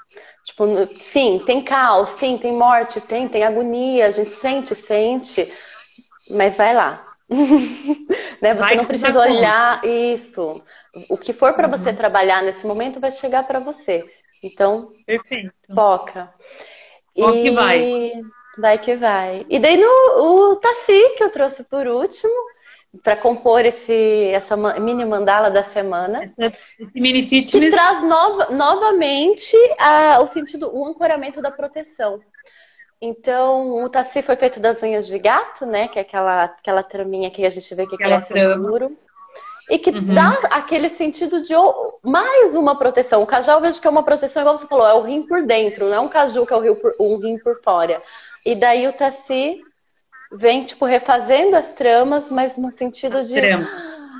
Tipo, sim, tem caos, sim, tem morte, tem agonia, a gente sente, mas vai lá. Né? Você Vai não que você dá precisa conta. olhar isso. O que for para você Uhum. trabalhar nesse momento vai chegar para você. Então, Perfeito. foca. Bom que vai. E vai que vai. E daí no o Taci, que eu trouxe por último, para compor essa mini mandala da semana, Esse mini que fitness. traz novamente o sentido, o ancoramento da proteção. Então, o Taci foi feito das unhas de gato, né? Que é aquela traminha que a gente vê que Aquela cresce no trama. muro. E que dá Uhum. aquele sentido de mais uma proteção. O caju eu vejo que é uma proteção, igual você falou, é o rim por dentro, não é um caju que é um rim por fora. E daí o Taci vem, tipo, refazendo as tramas, mas no sentido de... Trama.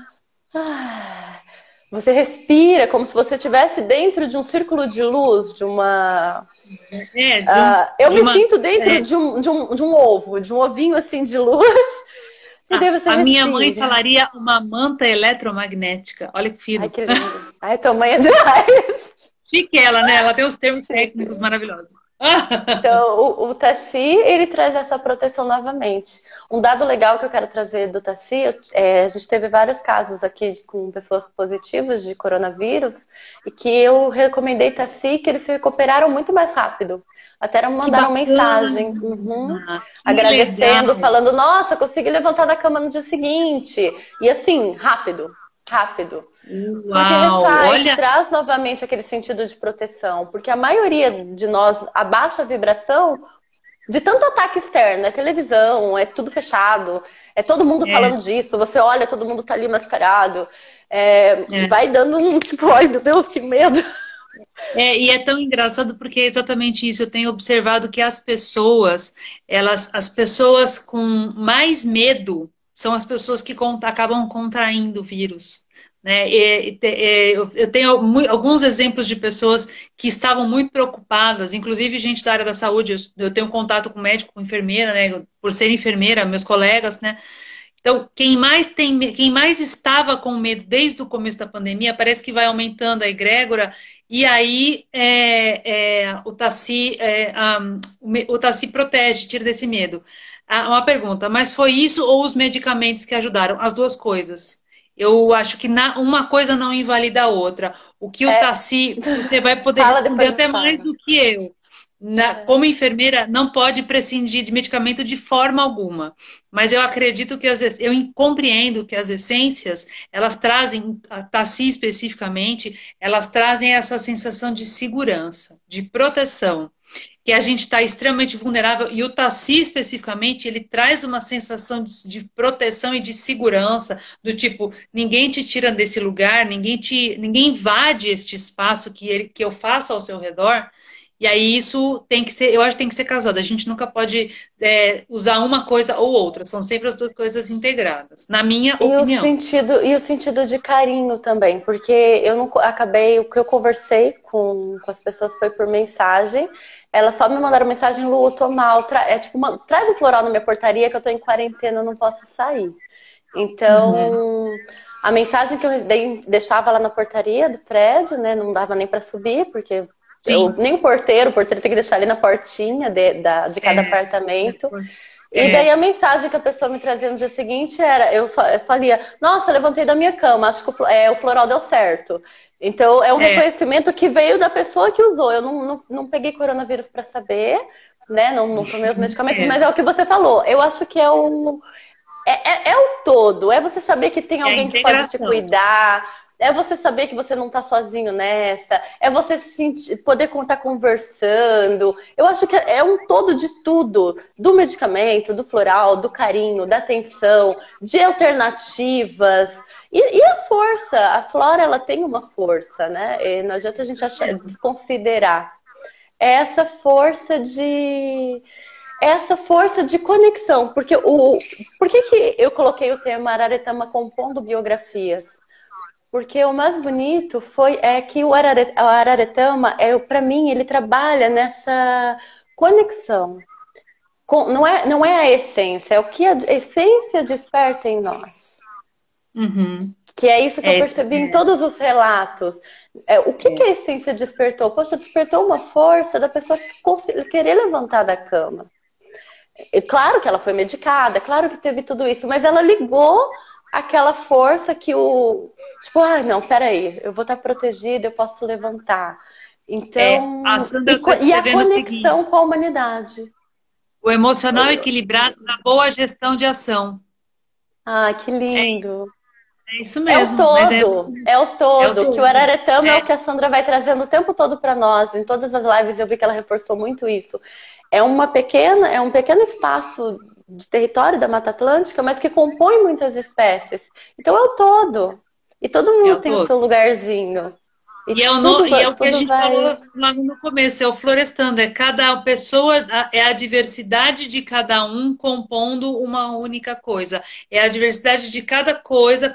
Você respira como se você estivesse dentro de um círculo de luz, de uma... É, eu de me uma. sinto dentro É, de um ovo, de um ovinho assim de luz. E daí você a minha mãe respira. falaria uma manta eletromagnética. Olha que Ai, fino. que lindo. Ai, tua mãe é demais. Chique ela, né? Ela tem os termos técnicos Chique. maravilhosos. Então, o Taci, ele traz essa proteção novamente. Um dado legal que eu quero trazer do Taci, a gente teve vários casos aqui com pessoas positivas de coronavírus, e que eu recomendei Taci, que eles se recuperaram muito mais rápido. Até Que mandaram mensagem, bacana! Que agradecendo, legal! falando, nossa, consegui levantar da cama no dia seguinte. E assim, rápido, rápido. Porque Uau! Olha, traz novamente aquele sentido de proteção. Porque a maioria de nós abaixa a vibração de tanto ataque externo. É televisão, é tudo fechado, é todo mundo é, falando disso. Você olha, todo mundo tá ali mascarado. é. Vai dando um tipo, ai meu Deus, que medo. E é tão engraçado porque é exatamente isso. Eu tenho observado que as pessoas, as pessoas com mais medo são as pessoas que acabam contraindo o vírus. Né? Eu tenho alguns exemplos de pessoas que estavam muito preocupadas, inclusive gente da área da saúde. Eu tenho contato com médico, com enfermeira, né? Por ser enfermeira, meus colegas, né? Então, quem mais estava com medo desde o começo da pandemia, parece que vai aumentando a egrégora, e aí o Taci protege, tira desse medo. Uma pergunta, mas foi isso ou os medicamentos que ajudaram? As duas coisas. Eu acho que uma coisa não invalida a outra. O que o Taci, você vai poder Fala, responder depois eu até mais falo. do que eu. Como enfermeira, não pode prescindir de medicamento de forma alguma. Mas eu acredito que eu compreendo que as essências, elas trazem, a Taci especificamente, elas trazem essa sensação de segurança, de proteção, que a gente está extremamente vulnerável, e o Taci especificamente, ele traz uma sensação de proteção e de segurança, do tipo, ninguém te tira desse lugar, ninguém invade este espaço que eu faço ao seu redor. E aí isso tem que ser, eu acho que tem que ser casado. A gente nunca pode usar uma coisa ou outra. São sempre as duas coisas integradas, na minha opinião. E o sentido de carinho também, porque eu não acabei, o que eu conversei com as pessoas foi por mensagem. Elas só me mandaram mensagem, Lu, eu tô mal. Traz um floral na minha portaria que eu tô em quarentena, eu não posso sair. Uhum. Então, a mensagem que eu deixava lá na portaria do prédio, né? Não dava nem para subir, porque Sim. nem o porteiro tem que deixar ali na portinha de cada apartamento. E daí É, a mensagem que a pessoa me trazia no dia seguinte era, eu falei, nossa, levantei da minha cama, acho que o floral deu certo. Então é um é, reconhecimento que veio da pessoa que usou. Eu não peguei coronavírus para saber, né? Não tomei os medicamentos, é, mas é o que você falou. Eu acho que é o todo, é você saber que tem é a alguém que pode te integração. cuidar, é você saber que você não está sozinho nessa, é você poder estar conversando. Eu acho que é um todo de tudo, do medicamento, do floral, do carinho, da atenção, de alternativas. E a força, a flora ela tem uma força, né? E não adianta a gente desconsiderar. É essa força de conexão, porque por que eu coloquei o tema Araretama compondo biografias? Porque o mais bonito é que o Araretama, para mim, ele trabalha nessa conexão. Não é a essência, é o que a essência desperta em nós. Uhum. Que é isso que eu É isso. percebi em todos os relatos. O que a essência despertou? Poxa, despertou uma força da pessoa querer levantar da cama. E claro que ela foi medicada, claro que teve tudo isso, mas ela ligou aquela força que tipo, não, peraí, eu vou estar protegida, eu posso levantar. Então, A Sandra está e a escrevendo o seguinte: conexão com a humanidade. o emocional equilibrado da boa gestão de ação. Ah, que lindo. É isso É o mesmo, mas todo, é o é o todo. Que o todo. Araretama é o que a Sandra vai trazendo o tempo todo para nós. Em todas as lives eu vi que ela reforçou muito isso. É um pequeno espaço de território da Mata Atlântica, mas que compõe muitas espécies. Então é o todo. E todo É mundo o tem o todo. seu lugarzinho. E é o que a Tudo gente vai. falou logo no começo, é o florestando, é cada pessoa, é a diversidade de cada um compondo uma única coisa. É a diversidade de cada coisa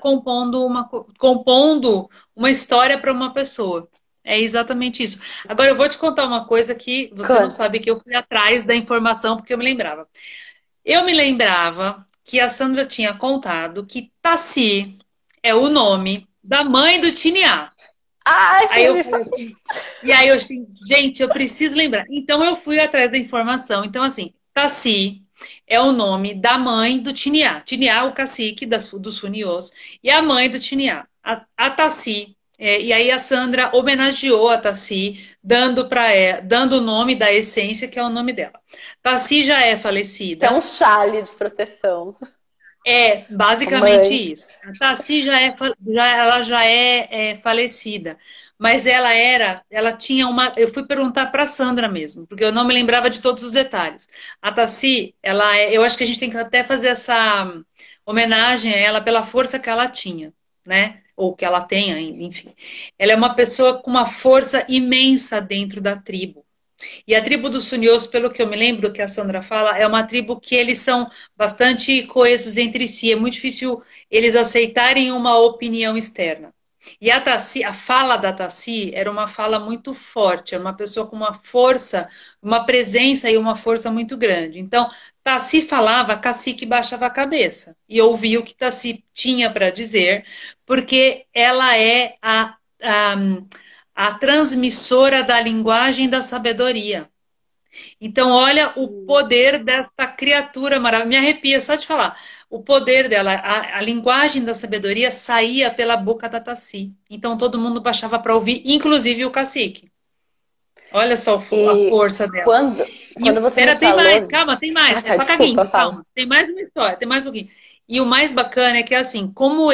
compondo uma história para uma pessoa. É exatamente isso. Agora eu vou te contar uma coisa que você não Canta. sabe, que eu fui atrás da informação porque eu me lembrava. Eu me lembrava que a Sandra tinha contado que Taci é o nome da mãe do Tiniá. Ai, Aí eu Felipe. falei assim, e aí eu assim, gente, eu preciso lembrar. Então eu fui atrás da informação. Então, assim, Taci é o nome da mãe do Tiniá. Tiniá, o cacique dos Funiôs, e a mãe do Tiniá. A Taci. E aí a Sandra homenageou a Taci, dando o nome da essência, que é o nome dela. Taci já é Que é um falecida. chale de proteção. É basicamente Mãe. isso. A Tassi ela já é falecida, mas ela tinha uma. Eu fui perguntar para Sandra mesmo, porque eu não me lembrava de todos os detalhes. A Tassi, eu acho que a gente tem que até fazer essa homenagem a ela pela força que ela tinha, né? Ou que ela tem ainda, enfim. Ela é uma pessoa com uma força imensa dentro da tribo. E a tribo dos Sunios, pelo que eu me lembro que a Sandra fala, é uma tribo que eles são bastante coesos entre si. É muito difícil eles aceitarem uma opinião externa. E a fala da Tassi era uma fala muito forte, era uma pessoa com uma força, uma presença e uma força muito grande. Então, Tassi falava, Cacique baixava a cabeça e ouvia o que Tassi tinha para dizer, porque ela é a transmissora da linguagem da sabedoria. Então, olha o poder desta criatura maravilhosa. Me arrepia só de falar. O poder dela, a linguagem da sabedoria saía pela boca da Tassi. Então, todo mundo baixava para ouvir, inclusive o cacique. Olha só a E força dela. quando você me Tem mais, falou. calma, tem mais. É pra Desculpa, caguinho, fala. calma. Tem mais uma história, tem mais um pouquinho. E o mais bacana é que, assim, como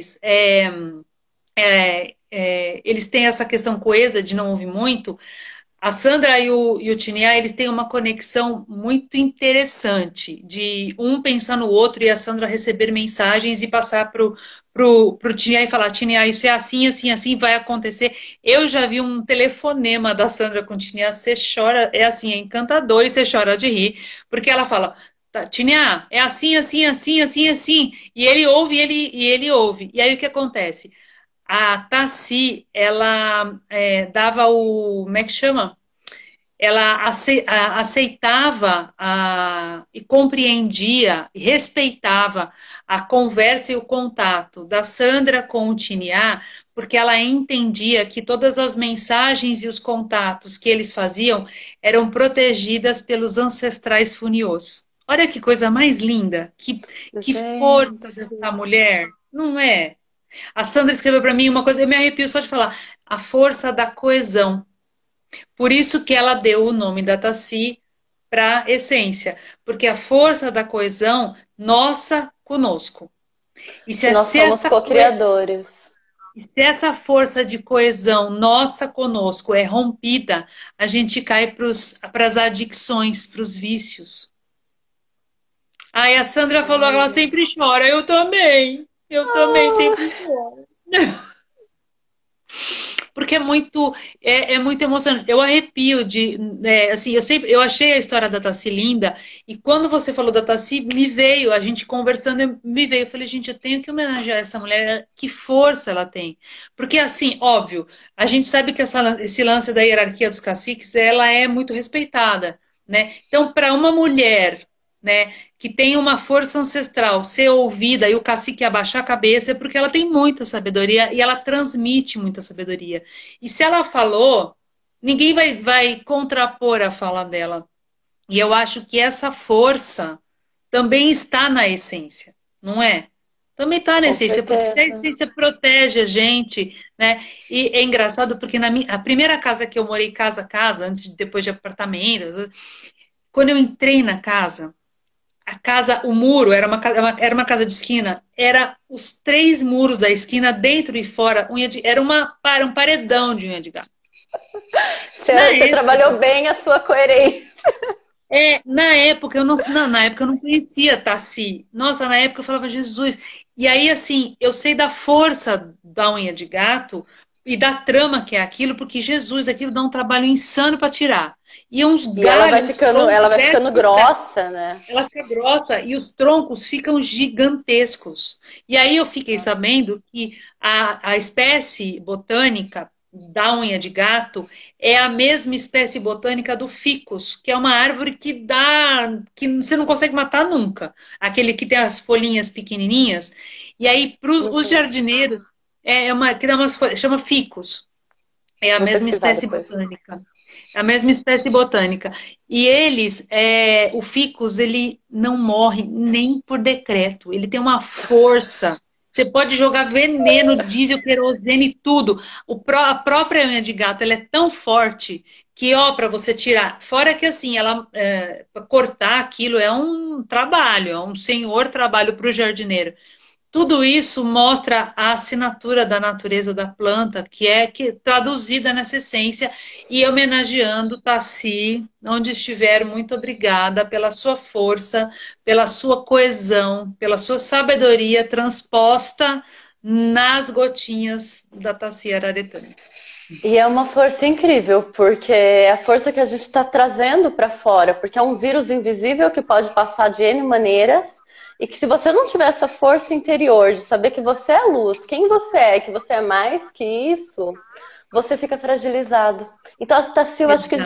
eles têm essa questão coesa de não ouvir muito. A Sandra e o Tiniá, eles têm uma conexão muito interessante, de um pensar no outro e a Sandra receber mensagens e passar pro Tiniá e falar, Tiniá, isso é assim, assim, assim, vai acontecer. Eu já vi um telefonema da Sandra com o Tiniá, você chora, é assim, é encantador e você chora de rir, porque ela fala, tá, Tiniá, é assim, assim, assim, assim, assim, e ele ouve, e ele ouve. E aí o que acontece? A Tassi, ela dava como é que chama? Ela aceitava e compreendia e respeitava a conversa e o contato da Sandra com o Tiniá, porque ela entendia que todas as mensagens e os contatos que eles faziam eram protegidas pelos ancestrais funiôs. Olha que coisa mais linda, que força Gente. dessa mulher, não é? A Sandra escreveu para mim uma coisa, eu me arrepio só de falar, a força da coesão. Por isso que ela deu o nome da Tassi para essência, porque a força da coesão nossa conosco. E Que nós somos co-criadores. se essa força de coesão nossa conosco é rompida, a gente cai para as adicções, para os vícios. Aí a Sandra falou que ela sempre chora, eu também. Eu também sempre choro. Porque é muito emocionante. Eu arrepio assim, eu achei a história da Tassi linda, e quando você falou da Tassi, me veio, a gente conversando, me veio, eu falei, gente, eu tenho que homenagear essa mulher, que força ela tem. Porque, assim, óbvio, a gente sabe que esse lance da hierarquia dos caciques, ela é muito respeitada, né? Então, para uma mulher, né, que tem uma força ancestral ser ouvida e o cacique abaixar a cabeça, é porque ela tem muita sabedoria e ela transmite muita sabedoria. E se ela falou, ninguém vai contrapor a fala dela. E eu acho que essa força também está na essência, não é? Também está na Com essência, porque se a certeza. essência protege a gente, né? E é engraçado porque a primeira casa que eu morei, casa a casa, depois de apartamento, quando eu entrei na casa, a casa, o muro era uma casa de esquina, era os 3 muros da esquina, dentro e fora, era um paredão de unha de gato. Na Você época, trabalhou bem a sua coerência. na época eu não conhecia Tassi. Nossa, na época eu falava Jesus. E aí, assim, eu sei da força da unha de gato e da trama que é aquilo, porque Jesus, aquilo dá um trabalho insano para tirar. E uns E ela vai galhos, uns ficando, troncos, ela vai ficando grossa, né? ela fica grossa e os troncos ficam gigantescos. E aí eu fiquei sabendo que a espécie botânica da unha de gato é a mesma espécie botânica do ficus, que é uma árvore que você não consegue matar nunca. Aquele que tem as folhinhas pequenininhas. E aí, para os Uhum. jardineiros, que dá umas folhas, chama ficus. É a Vou mesma pesquisar espécie depois. botânica. É a mesma espécie botânica. E o ficus, ele não morre nem por decreto. Ele tem uma força. Você pode jogar veneno, diesel, querosene, tudo. A própria unha de gato, ela é tão forte que, ó, para você tirar. Fora que, assim, pra cortar aquilo é um trabalho, é um senhor trabalho para o jardineiro. Tudo isso mostra a assinatura da natureza da planta, que traduzida nessa essência, e homenageando Tassi, onde estiver, muito obrigada pela sua força, pela sua coesão, pela sua sabedoria transposta nas gotinhas da Tassi Araretama. E é uma força incrível, porque é a força que a gente está trazendo para fora, porque é um vírus invisível que pode passar de N maneiras, e que se você não tiver essa força interior de saber que você é luz, quem você é, que você é mais que isso, você fica fragilizado. Então a Tassi, eu acho que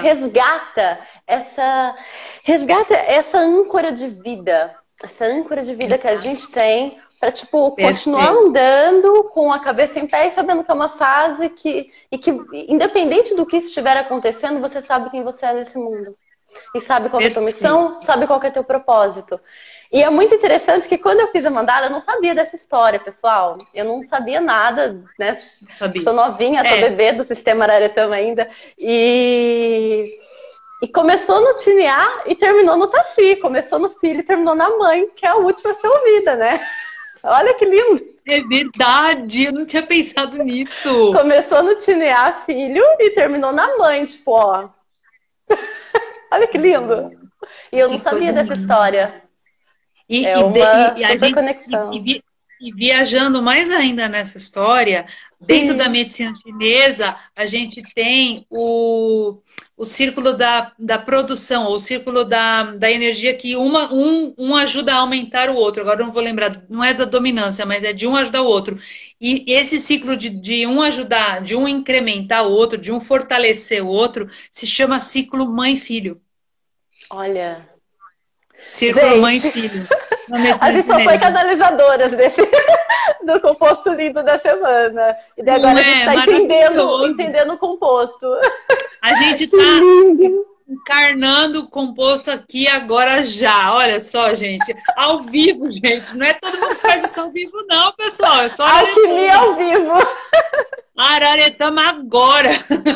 resgata essa âncora de vida, que a gente tem para tipo continuar Perfeito. andando com a cabeça em pé e sabendo que é uma fase que independente do que estiver acontecendo, você sabe quem você é nesse mundo. E sabe qual é a tua Perfeito. missão, sabe qual é o teu propósito. E é muito interessante que quando eu fiz a mandala, eu não sabia dessa história, pessoal. Eu não sabia nada, né? Sabia. Sou novinha, sou bebê do sistema Araretama ainda. E começou no Tiniá e terminou no Tassi. Começou no filho e terminou na mãe, que é a última a ser ouvida, né? Olha que lindo! É verdade, eu não tinha pensado nisso. Começou no Tiniá, filho, e terminou na mãe, tipo, ó. Olha que lindo! E eu não Que coisa sabia dessa linda. história. E, É e, de- uma e a super gente conexão. e viajando mais ainda nessa história, dentro da Sim. medicina chinesa, a gente tem o círculo da produção, ou o círculo da energia que um ajuda a aumentar o outro. Agora eu não vou lembrar, não é da dominância, mas é de um ajudar o outro. E esse ciclo de um ajudar, de um incrementar o outro, de um fortalecer o outro, se chama ciclo mãe-filho. Olha. Círculo Gente, mãe-filho. Na a medicina gente só foi chinesa. canalizadoras do composto lindo da semana. E daí Não agora a gente é está maravilhoso? entendendo o composto. A gente Que está lindo! encarnando o composto aqui agora já. Olha só, gente. Ao vivo, gente. Não é todo mundo que faz isso ao vivo, não, pessoal. É só Alquimia ao vivo! Araretama agora.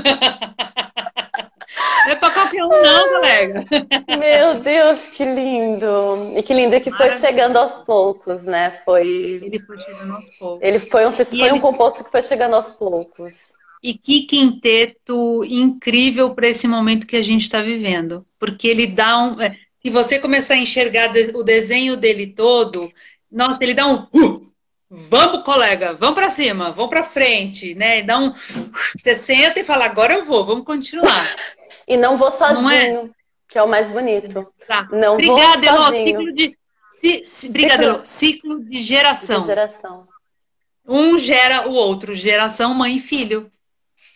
Não é para qualquer um, não, colega. Meu Deus, que lindo! E que lindo que foi chegando aos poucos, né? Ele foi chegando aos poucos. Ele foi um composto que foi chegando aos poucos. E que quinteto incrível para esse momento que a gente está vivendo. Porque ele dá um. Se você começar a enxergar o desenho dele todo, nossa, ele dá um. Vamos, colega, vamos para cima, vamos para frente, né? Dá um. Você senta e fala, agora eu vou, vamos continuar. E não vou sozinho, Não é? que é o mais bonito. Tá. Não Obrigada, vou Elô. sozinho. Obrigada, Elô. Ciclo de geração. De geração. Um gera o outro, geração mãe e filho.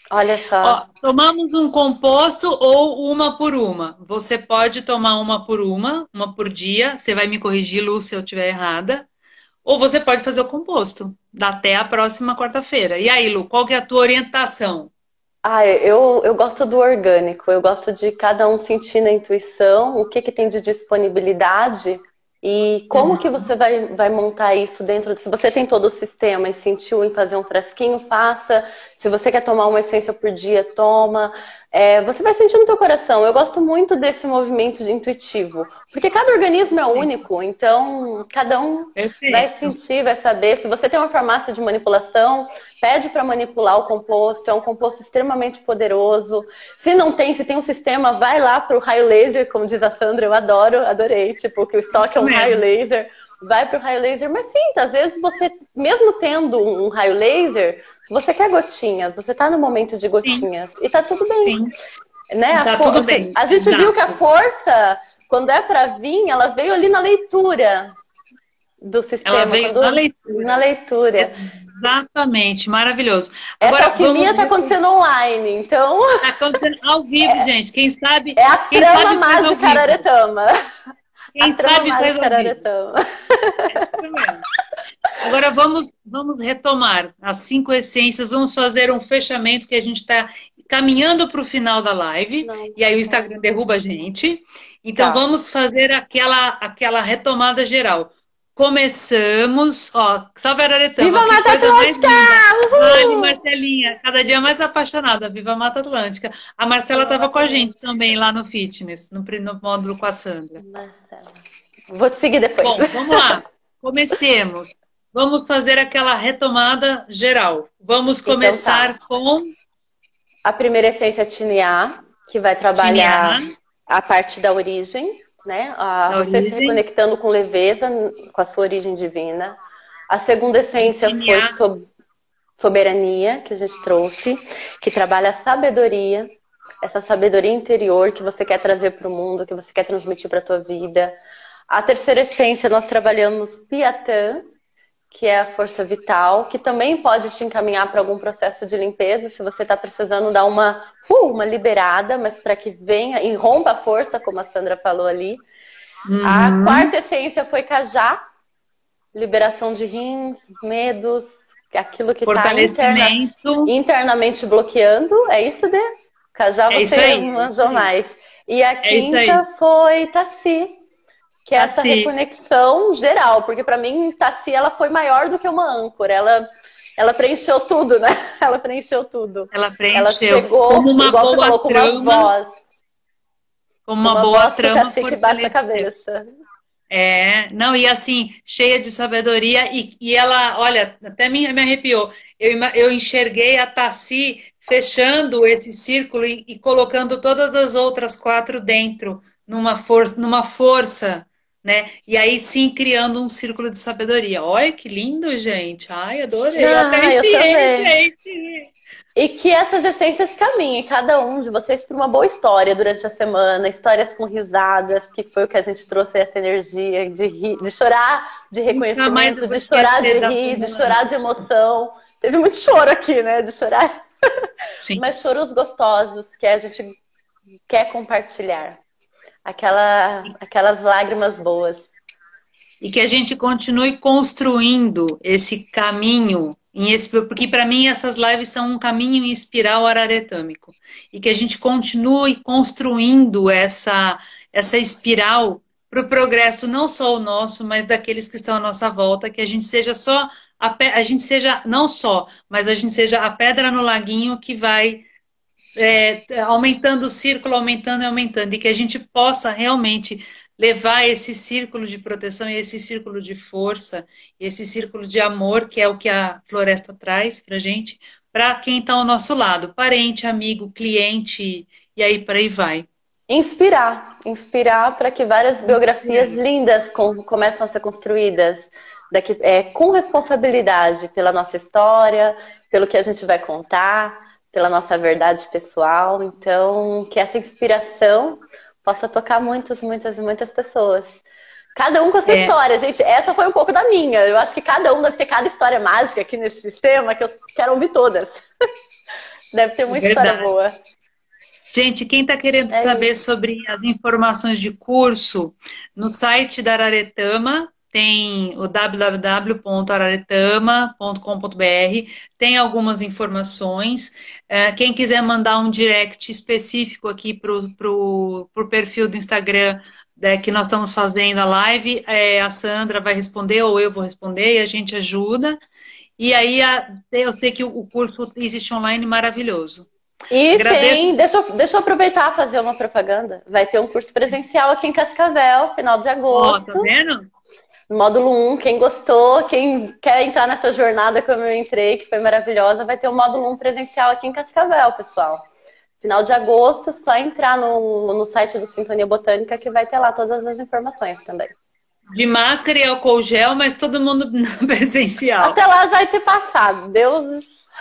Olha só. Ó, tomamos um composto ou uma por uma. Você pode tomar uma por dia. Você vai me corrigir, Lu, se eu estiver errada. Ou você pode fazer o composto. Dá até a próxima quarta-feira. E aí, Lu, qual que é a tua orientação? Ah, eu gosto do orgânico, eu gosto de cada um sentir na intuição o que que tem de disponibilidade e como que você vai montar isso dentro. Se você tem todo o sistema e sentiu em fazer um frasquinho, faça. Se você quer tomar uma essência por dia, toma. Você vai sentir no teu coração. Eu gosto muito desse movimento intuitivo, porque cada organismo é único, então cada um vai Perfeito. sentir, vai saber. Se você tem uma farmácia de manipulação, pede para manipular o composto, é um composto extremamente poderoso. Se não tem, se tem um sistema, vai lá para o raio laser, como diz a Sandra, eu adorei, tipo, que o estoque é um raio laser, vai para o raio laser, mas sim, às vezes você, mesmo tendo um raio laser, você quer gotinhas, você está no momento de gotinhas, e tá tudo bem. Sim, Né? tá tudo bem. A gente Exato. viu que a força, quando é para vir, ela veio ali na leitura do sistema. Ela veio na leitura. Na leitura. Exatamente, maravilhoso. Essa Agora, alquimia está acontecendo online, então... Tá acontecendo ao vivo, gente. Quem sabe... É a quem trama sabe faz ao mágica vivo. Araretama. Quem A trama sabe faz mágica ao vivo. Araretama. Isso mesmo. Agora vamos retomar as 5 essências, vamos fazer um fechamento que a gente está caminhando para o final da live, e aí o Instagram derruba a gente. Então Tá. vamos fazer aquela retomada geral. Começamos, ó, salve Araretama, Viva a que Mata coisa mais Atlântica! linda. Ai, Uhul! Marcelinha, cada dia mais apaixonada, viva a Mata Atlântica. A Marcela estava com a gente também lá no fitness, no módulo com a Sandra. Marcela. Vou te seguir depois. Bom, vamos lá. Comecemos. Vamos fazer aquela retomada geral. Vamos começar Então tá. com A primeira essência é Tiniá, que vai trabalhar Tiniá. a parte da origem, né? Você se reconectando com leveza, com a sua origem divina. A segunda essência Tiniá. foi soberania, que a gente trouxe, que trabalha a sabedoria, essa sabedoria interior que você quer trazer para o mundo, que você quer transmitir para a tua vida. A terceira essência, nós trabalhamos Piatã, que é a força vital, que também pode te encaminhar para algum processo de limpeza, se você está precisando dar uma liberada, mas para que venha e rompa a força, como a Sandra falou ali. A quarta essência foi Cajá, liberação de rins, medos, aquilo que está internamente bloqueando. É isso, Dê? Cajá você manjou mais. E a quinta foi Taci, que é essa reconexão geral, porque para mim, Taci, ela foi maior do que uma âncora, ela preencheu tudo, né? Ela preencheu tudo. Ela chegou, como uma igual boa você falou, com uma voz. Como uma boa trama. Que baixa a cabeça. Não, e assim, cheia de sabedoria, e ela, olha, até me arrepiou. Eu enxerguei a Taci fechando esse círculo e colocando todas as outras 4 dentro, numa força, né? E aí sim criando um círculo de sabedoria. Olha que lindo, gente. Ai, adorei. Eu também. Gente. E que essas essências caminhem, cada um de vocês, por uma boa história durante a semana, histórias com risadas, que foi o que a gente trouxe, essa energia de rir, de chorar de reconhecimento, de chorar de rir, de chorar de emoção. Teve muito choro aqui, né? De chorar. Sim. Mas choros gostosos que a gente quer compartilhar. Aquelas lágrimas boas. E que a gente continue construindo esse caminho, porque para mim essas lives são um caminho em espiral araretâmico. E que a gente continue construindo essa espiral para o progresso, não só o nosso, mas daqueles que estão à nossa volta, que a gente seja mas a gente seja a pedra no laguinho que vai aumentando o círculo, aumentando e aumentando, e que a gente possa realmente levar esse círculo de proteção e esse círculo de força, esse círculo de amor, que é o que a floresta traz pra gente, para quem está ao nosso lado, parente, amigo, cliente, e aí por aí vai. Inspirar para que várias biografias lindas começam a ser construídas, com responsabilidade pela nossa história, pelo que a gente vai contar, pela nossa verdade pessoal. Então, que essa inspiração possa tocar muitas e muitas pessoas. Cada um com a sua história, gente. Essa foi um pouco da minha. Eu acho que cada um deve ter cada história mágica aqui nesse sistema, que eu quero ouvir todas. Deve ter muita história Verdade. boa. Gente, quem está querendo É saber isso. sobre as informações de curso, no site da Araretama tem o www.araretama.com.br, tem algumas informações. Quem quiser mandar um direct específico aqui pro perfil do Instagram que nós estamos fazendo a live, a Sandra vai responder ou eu vou responder e a gente ajuda. E aí eu sei que o curso existe online maravilhoso. E Agradeço. tem, deixa eu aproveitar e fazer uma propaganda. Vai ter um curso presencial aqui em Cascavel, final de Ó, tá agosto. vendo? Módulo 1, quem gostou, quem quer entrar nessa jornada como eu entrei, que foi maravilhosa, vai ter o módulo 1 presencial aqui em Cascavel, pessoal. Final de agosto, só entrar no site do Sintonia Botânica que vai ter lá todas as informações também. De máscara e álcool gel, mas todo mundo presencial. Até lá vai ter passado. Deus.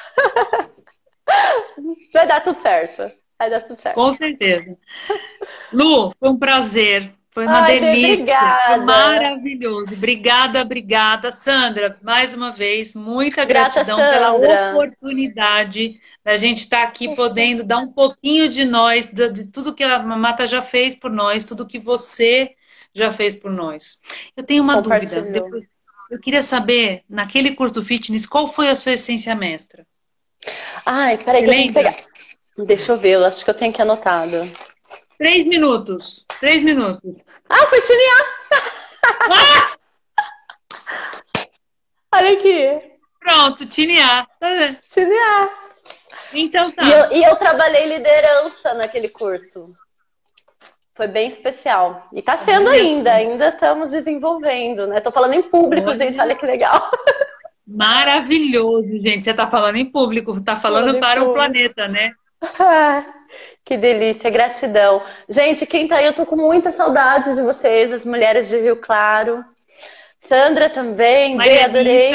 Vai dar tudo certo. Vai dar tudo certo. Com certeza. Lu, foi um prazer. Foi uma delícia. Obrigada. Foi maravilhoso. Obrigada, obrigada. Sandra, mais uma vez, muita gratidão pela oportunidade da gente estar aqui podendo dar um pouquinho de nós, de tudo que a Mata já fez por nós, tudo que você já fez por nós. Eu tenho uma dúvida. Eu queria saber, naquele curso do fitness, qual foi a sua essência mestra? Ai, peraí, que eu tenho que pegar. Deixa eu ver, eu acho que eu tenho que anotado. 3 minutos. 3 minutos. Ah, foi Tiniá! Ah! Olha aqui. Pronto, Tiniá. Tiniá. Então tá. E eu trabalhei liderança naquele curso. Foi bem especial. E tá sendo ainda estamos desenvolvendo, né? Tô falando em público, gente, olha que legal. Maravilhoso, gente. Você tá falando em público, tá falando para o planeta, né? Que delícia, gratidão. Gente, quem tá aí, eu tô com muita saudade de vocês, as mulheres de Rio Claro. Sandra também, adorei.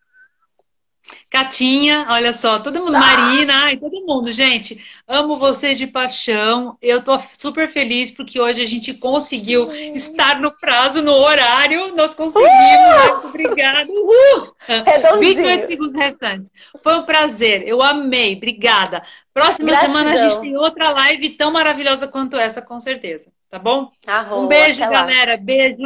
Catinha, olha só, todo mundo, Marina, ai, todo mundo, gente, amo vocês de paixão. Eu tô super feliz porque hoje a gente conseguiu estar no prazo, no horário, nós conseguimos, muito obrigada. 28 segundos restantes. Foi um prazer, eu amei, obrigada. Próxima semana a gente tem outra live tão maravilhosa quanto essa, com certeza, tá bom? Um beijo, galera, beijo.